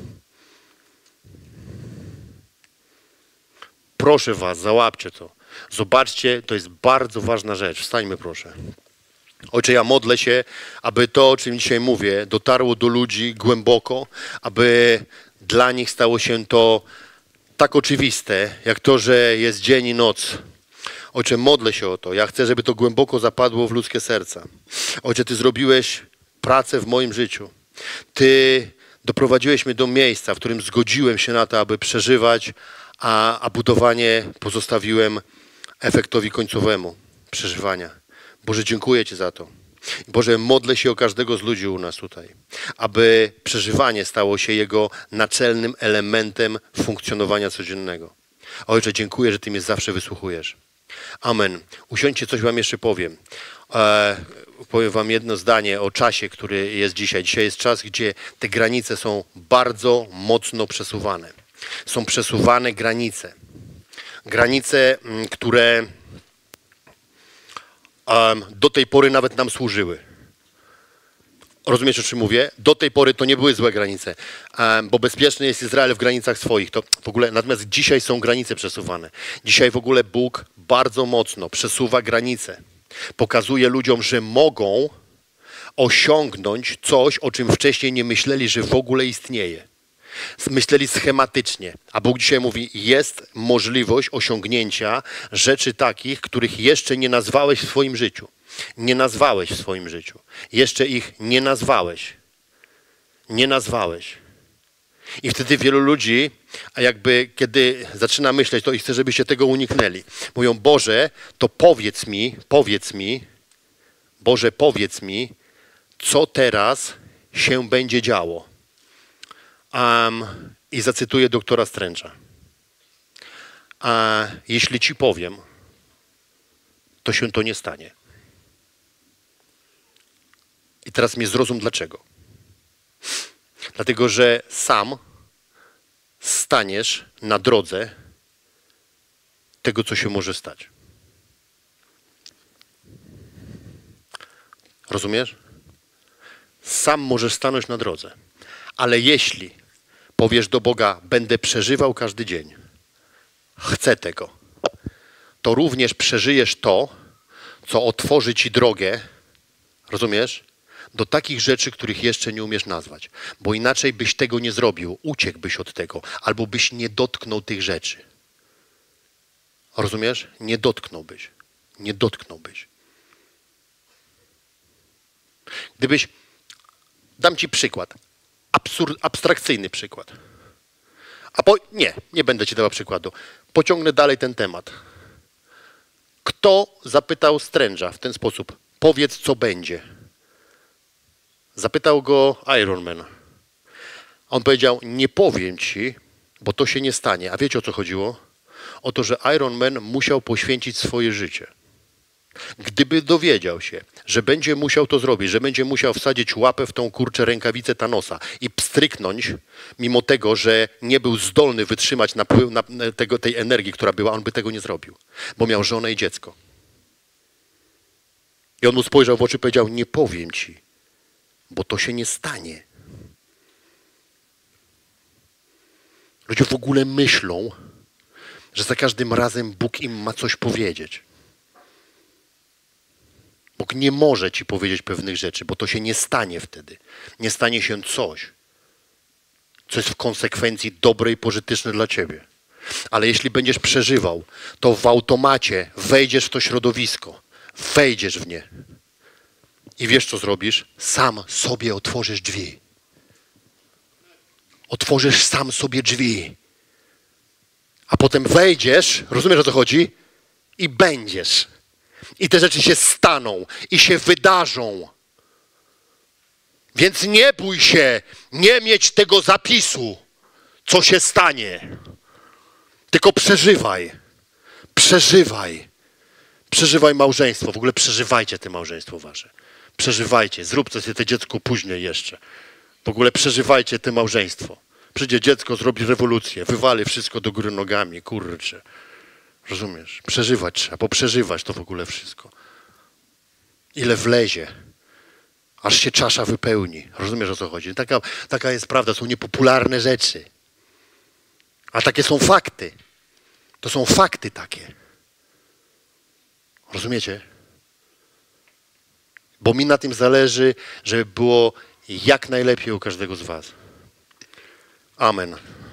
Proszę was, załapcie to. Zobaczcie, to jest bardzo ważna rzecz. Wstańmy, proszę. Ojcze, ja modlę się, aby to, o czym dzisiaj mówię, dotarło do ludzi głęboko, aby dla nich stało się to tak oczywiste, jak to, że jest dzień i noc. Ojcze, modlę się o to. Ja chcę, żeby to głęboko zapadło w ludzkie serca. Ojcze, Ty zrobiłeś pracę w moim życiu. Ty doprowadziłeś mnie do miejsca, w którym zgodziłem się na to, aby przeżywać, a, a budowanie pozostawiłem efektowi końcowemu przeżywania. Boże, dziękuję Ci za to. Boże, modlę się o każdego z ludzi u nas tutaj, aby przeżywanie stało się jego naczelnym elementem funkcjonowania codziennego. Ojcze, dziękuję, że Ty mnie zawsze wysłuchujesz. Amen. Usiądźcie, coś wam jeszcze powiem. E, powiem wam jedno zdanie o czasie, który jest dzisiaj. Dzisiaj jest czas, gdzie te granice są bardzo mocno przesuwane. Są przesuwane granice. Granice, które um, do tej pory nawet nam służyły. Rozumiesz, o czym mówię? Do tej pory to nie były złe granice, um, bo bezpieczny jest Izrael w granicach swoich. To w ogóle, natomiast dzisiaj są granice przesuwane. Dzisiaj w ogóle Bóg bardzo mocno przesuwa granice. Pokazuje ludziom, że mogą osiągnąć coś, o czym wcześniej nie myśleli, że w ogóle istnieje. Myśleli schematycznie, a Bóg dzisiaj mówi, jest możliwość osiągnięcia rzeczy takich, których jeszcze nie nazwałeś w swoim życiu. Nie nazwałeś w swoim życiu. Jeszcze ich nie nazwałeś. Nie nazwałeś. I wtedy wielu ludzi, a jakby kiedy zaczyna myśleć, to i chce, żebyście tego uniknęli. Mówią, Boże, to powiedz mi, powiedz mi, Boże, powiedz mi, co teraz się będzie działo. Um, I zacytuję doktora Strange'a. A jeśli ci powiem, to się to nie stanie. I teraz mnie zrozum dlaczego. Dlatego, że sam staniesz na drodze tego, co się może stać. Rozumiesz? Sam możesz stanąć na drodze. Ale jeśli powiesz do Boga, będę przeżywał każdy dzień, chcę tego, to również przeżyjesz to, co otworzy ci drogę, rozumiesz? Do takich rzeczy, których jeszcze nie umiesz nazwać. Bo inaczej byś tego nie zrobił, uciekłbyś od tego, albo byś nie dotknął tych rzeczy. Rozumiesz? Nie dotknąłbyś. Nie dotknąłbyś. Gdybyś, dam ci przykład, absurd, abstrakcyjny przykład. A po, nie, nie będę ci dawał przykładu. Pociągnę dalej ten temat. Kto kto zapytał Strange'a w ten sposób? Powiedz, co będzie. Zapytał go Iron Man. On powiedział, nie powiem ci, bo to się nie stanie. A wiecie, o co chodziło? O to, że Iron Man musiał poświęcić swoje życie. Gdyby dowiedział się, że będzie musiał to zrobić, że będzie musiał wsadzić łapę w tą kurczę rękawicę Thanosa i pstryknąć, mimo tego, że nie był zdolny wytrzymać napływ na tego, tej energii, która była, on by tego nie zrobił, bo miał żonę i dziecko. I on mu spojrzał w oczy i powiedział, nie powiem ci, bo to się nie stanie. Ludzie w ogóle myślą, że za każdym razem Bóg im ma coś powiedzieć. Bóg nie może ci powiedzieć pewnych rzeczy, bo to się nie stanie wtedy. Nie stanie się coś, co jest w konsekwencji dobre i pożyteczne dla ciebie. Ale jeśli będziesz przeżywał, to w automacie wejdziesz w to środowisko. Wejdziesz w nie. I wiesz, co zrobisz? Sam sobie otworzysz drzwi. Otworzysz sam sobie drzwi. A potem wejdziesz, rozumiesz, o co chodzi? I będziesz. I te rzeczy się staną i się wydarzą. Więc nie bój się nie mieć tego zapisu, co się stanie. Tylko przeżywaj. Przeżywaj. Przeżywaj małżeństwo. W ogóle przeżywajcie te małżeństwo wasze. Przeżywajcie. Zrób coś te dziecko później jeszcze. W ogóle przeżywajcie te małżeństwo. Przyjdzie dziecko, zrobi rewolucję, wywali wszystko do góry nogami. Kurczę. Rozumiesz? Przeżywać trzeba, bo przeżywać to w ogóle wszystko. Ile wlezie, aż się czasza wypełni. Rozumiesz, o co chodzi? Taka, taka jest prawda, są niepopularne rzeczy. A takie są fakty. To są fakty takie. Rozumiecie? Bo mi na tym zależy, żeby było jak najlepiej u każdego z was. Amen.